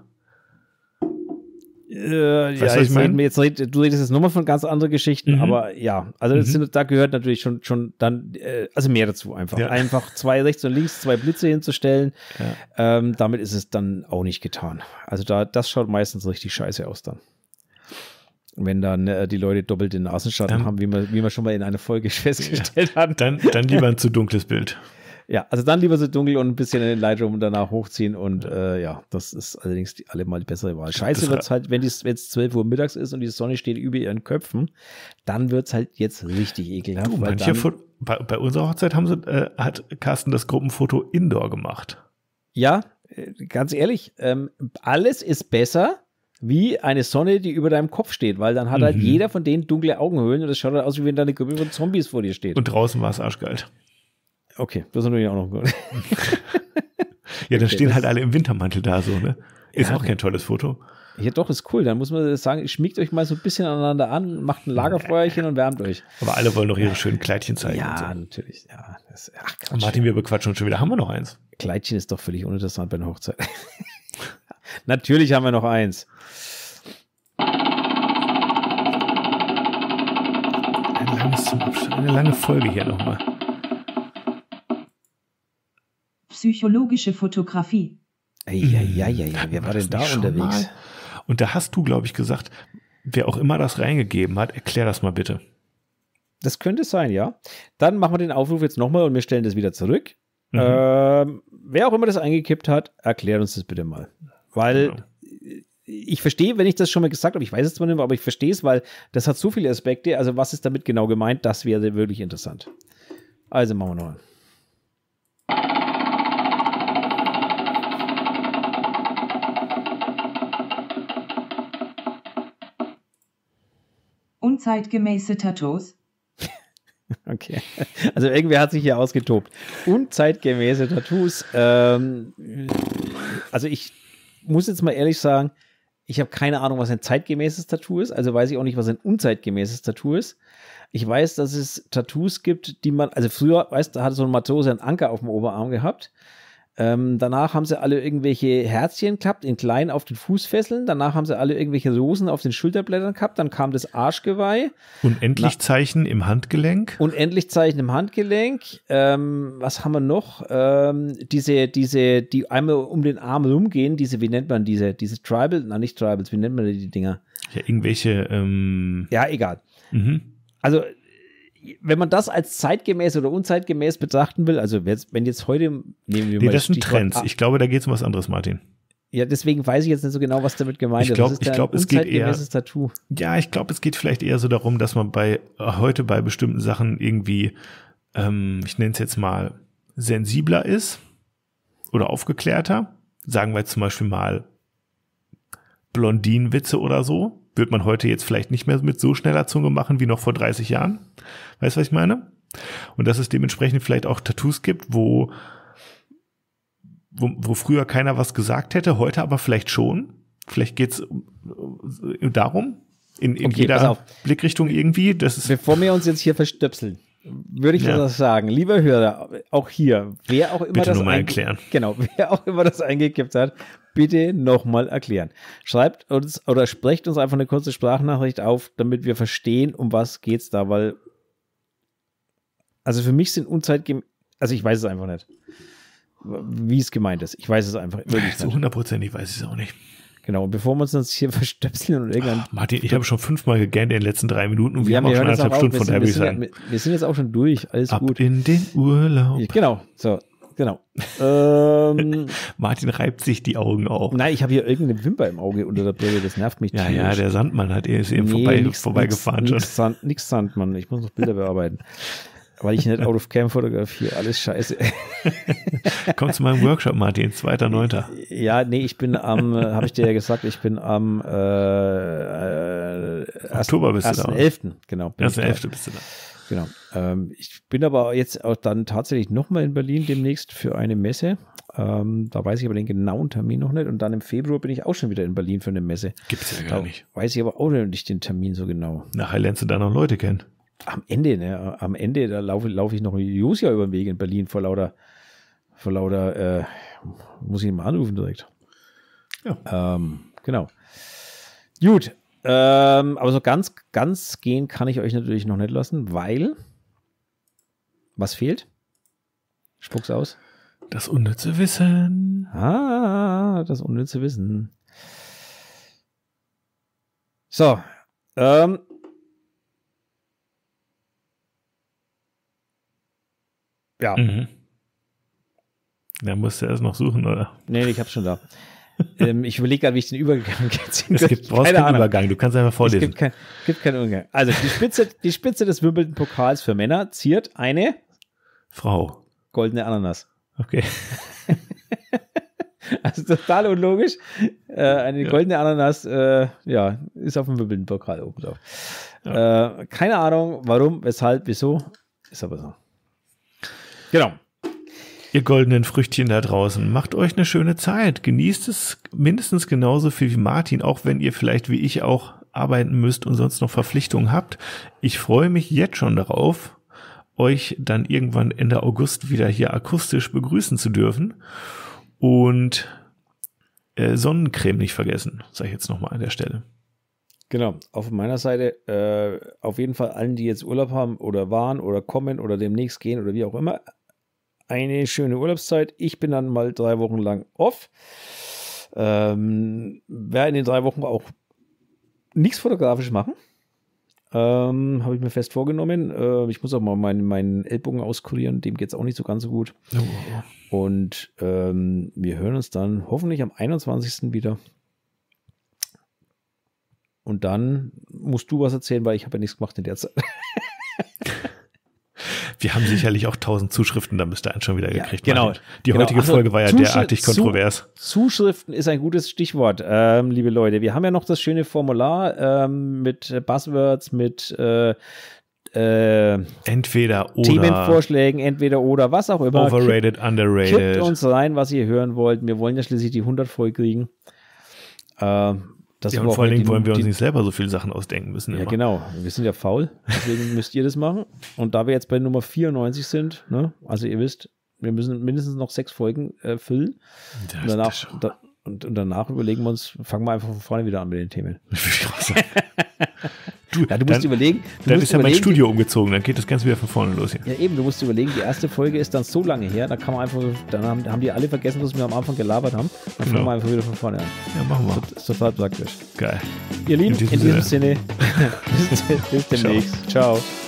Ja, du redest jetzt nochmal von ganz anderen Geschichten, aber ja, also da gehört natürlich schon dann, also mehr dazu einfach. Ja. Einfach 2 rechts und links, 2 Blitze hinzustellen, damit ist es dann auch nicht getan. Also das schaut meistens richtig scheiße aus dann. Wenn dann die Leute doppelt den Nasenschatten haben, wie wir schon mal in einer Folge festgestellt hatten. Dann lieber ein zu dunkles Bild. Ja, also dann lieber so dunkel und ein bisschen in den Lightroom danach hochziehen und das ist allerdings allemal die bessere Wahl. Scheiße wird es halt, wenn es 12 Uhr mittags ist und die Sonne steht über ihren Köpfen, dann wird es halt jetzt richtig ekelhaft. Bei unserer Hochzeit hat Carsten das Gruppenfoto Indoor gemacht. Ja, ganz ehrlich, alles ist besser wie eine Sonne, die über deinem Kopf steht, weil dann hat halt jeder von denen dunkle Augenhöhlen und das schaut halt aus, wie wenn da eine Gruppe von Zombies vor dir steht. Und draußen war es arschkalt. Okay, das ist natürlich auch noch gut. Ja, dann stehen halt alle im Wintermantel da so, ne? Ist auch kein tolles Foto. Ja, doch, ist cool. Dann muss man sagen, schmiegt euch mal so ein bisschen aneinander an, macht ein Lagerfeuerchen und wärmt euch. Aber alle wollen doch ihre schönen Kleidchen zeigen. Ja, und so. natürlich. Ja, Martin, wir bequatschen uns schon wieder. Haben wir noch eins? Kleidchen ist doch völlig uninteressant bei einer Hochzeit. Natürlich haben wir noch eins. Eine lange Folge hier nochmal. Psychologische Fotografie. Ja, wer war denn da unterwegs? Und da hast du, glaube ich, gesagt, wer auch immer das reingegeben hat, erklär das mal bitte. Das könnte sein, ja. Dann machen wir den Aufruf jetzt nochmal und wir stellen das wieder zurück. Wer auch immer das eingekippt hat, erklärt uns das bitte mal. Weil ich verstehe, wenn ich das schon mal gesagt habe, ich weiß es zwar nicht mehr, aber ich verstehe es, weil das hat so viele Aspekte. Also was ist damit genau gemeint? Das wäre wirklich interessant. Also machen wir nochmal. Unzeitgemäße Tattoos. Okay, also irgendwer hat sich hier ausgetobt. Unzeitgemäße Tattoos. Also ich muss jetzt mal ehrlich sagen, ich habe keine Ahnung, was ein zeitgemäßes Tattoo ist. Also weiß ich auch nicht, was ein unzeitgemäßes Tattoo ist. Ich weiß, dass es Tattoos gibt, die man, also früher, weißt du, da hatte so ein Matrose einen Anker auf dem Oberarm gehabt. Danach haben sie alle irgendwelche Herzchen gehabt, in klein auf den Fußfesseln. Danach haben sie alle irgendwelche Rosen auf den Schulterblättern gehabt. Dann kam das Arschgeweih. Unendlichzeichen im Handgelenk. Unendlichzeichen im Handgelenk. Was haben wir noch? Die einmal um den Arm rumgehen, wie nennt man diese Tribal? Na, nicht Tribals, wie nennt man die Dinger? Ja, irgendwelche. Ja, egal. Also, wenn man das als zeitgemäß oder unzeitgemäß betrachten will, also wenn jetzt heute nehmen wir mal. Das sind Trends. Ich glaube, da geht es um was anderes, Martin. Ja, deswegen weiß ich jetzt nicht so genau, was damit gemeint ist. Ich glaube, es geht eher. Tattoo. Ja, ich glaube, es geht vielleicht eher so darum, dass man heute bei bestimmten Sachen irgendwie, ich nenne es jetzt mal, sensibler ist oder aufgeklärter. Sagen wir jetzt zum Beispiel mal Blondinenwitze oder so. Wird man heute jetzt vielleicht nicht mehr mit so schneller Zunge machen wie noch vor 30 Jahren. Weißt du, was ich meine? Und dass es dementsprechend vielleicht auch Tattoos gibt, wo früher keiner was gesagt hätte, heute aber vielleicht schon. Vielleicht geht es darum, in jeder Blickrichtung irgendwie. Bevor wir uns jetzt hier verstöpseln, würde ich das sagen. Lieber Hörer, auch hier, wer auch immer bitte das erklären. Genau, wer auch immer das eingekippt hat, bitte nochmal erklären. Schreibt uns oder sprecht uns einfach eine kurze Sprachnachricht auf, damit wir verstehen, um was geht's da, weil also für mich sind also ich weiß es einfach nicht, wie es gemeint ist. Ich weiß es einfach wirklich nicht. Zu 100%, ich weiß es auch nicht. Genau, und bevor wir uns hier verstöpseln und irgendwann... Martin, ich habe schon 5-mal gegähnt in den letzten 3 Minuten und wir haben auch hören schon jetzt 1,5 Stunden, von daher würde ich sagen. Wir sind jetzt auch schon durch, alles Ab gut. in den Urlaub. Genau, so, genau. Martin reibt sich die Augen auf. Nein, ich habe hier irgendeine Wimper im Auge unter der Brille, das nervt mich Ja, tierisch. der Sandmann ist eben vorbeigefahren schon. Nix Sandmann, ich muss noch Bilder bearbeiten. Weil ich nicht out of cam fotografiere, alles scheiße. Komm zu meinem Workshop, Martin, 2.9. Ja, nee, ich bin habe ich dir ja gesagt, ich bin am Oktober bist du da. 1.11. Genau. 1.11. bist du da. Genau. Ich bin aber jetzt auch dann tatsächlich nochmal in Berlin demnächst für eine Messe. Da weiß ich aber den genauen Termin noch nicht. Und dann im Februar bin ich auch schon wieder in Berlin für eine Messe. Gibt's ja gar nicht. Weiß ich aber auch nicht den Termin so genau. Nachher lernst du da noch Leute kennen. Am Ende, da laufe ich noch Josia über den Weg in Berlin vor lauter, muss ich ihn mal anrufen direkt. Ja. Genau. Gut. Aber so ganz gehen kann ich euch natürlich noch nicht lassen, weil was fehlt? Spuck's aus. Das unnütze Wissen. Das unnütze Wissen. So. Ja. Mhm. Da musst du erst noch suchen, oder? Nee, ich hab's schon da. Ich überlege gerade, wie ich den Übergang jetzt brauchst keinen Übergang, du kannst einfach vorlesen. Es gibt keinen Übergang. Also die Spitze des Wimbledon-Pokals für Männer ziert eine Frau. Goldene Ananas. Okay. Also total unlogisch. Eine goldene Ananas ist auf dem Wimbledon-Pokal oben drauf. Ja. Keine Ahnung, warum, weshalb, wieso. Ist aber so. Genau. Ihr goldenen Früchtchen da draußen, macht euch eine schöne Zeit. Genießt es mindestens genauso viel wie Martin, auch wenn ihr vielleicht wie ich auch arbeiten müsst und sonst noch Verpflichtungen habt. Ich freue mich jetzt schon darauf, euch dann irgendwann Ende August wieder hier akustisch begrüßen zu dürfen. Und Sonnencreme nicht vergessen, sage ich jetzt nochmal an der Stelle. Genau, auf meiner Seite auf jeden Fall allen, die jetzt Urlaub haben oder waren oder kommen oder demnächst gehen oder wie auch immer, eine schöne Urlaubszeit. Ich bin dann mal 3 Wochen lang off. Werde in den 3 Wochen auch nichts fotografisch machen. Habe ich mir fest vorgenommen. Ich muss auch mal meinen Ellbogen auskurieren. Dem geht es auch nicht so ganz so gut. Oh. Und wir hören uns dann hoffentlich am 21. wieder. Und dann musst du was erzählen, weil ich habe ja nichts gemacht in der Zeit. Wir haben sicherlich auch 1000 Zuschriften, da müsst ihr einen schon wieder gekriegt. Genau. Die heutige Folge war ja derartig kontrovers. Zuschriften ist ein gutes Stichwort, liebe Leute. Wir haben ja noch das schöne Formular mit Buzzwords, mit entweder oder Themenvorschlägen, entweder oder, was auch immer. Overrated, underrated. Kippt uns rein, was ihr hören wollt. Wir wollen ja schließlich die 100 voll kriegen. Und vor allen Dingen wollen wir uns nicht selber so viele Sachen ausdenken müssen. Ja, immer. genau. Wir sind ja faul, deswegen müsst ihr das machen. Und da wir jetzt bei Nummer 94 sind, ne, also ihr wisst, wir müssen mindestens noch 6 Folgen füllen. Und danach überlegen wir uns, fangen wir einfach von vorne wieder an mit den Themen. Du musst überlegen. Dann ist ja mein Studio umgezogen, dann geht das Ganze wieder von vorne los hier. Ja, eben, du musst überlegen, die erste Folge ist dann so lange her, da kann man einfach, dann haben die alle vergessen, was wir am Anfang gelabert haben. Dann fangen wir einfach wieder von vorne an. Ja, machen wir. Das ist total praktisch. Geil. Ihr Lieben, in diesem Sinne, bis demnächst. Ciao.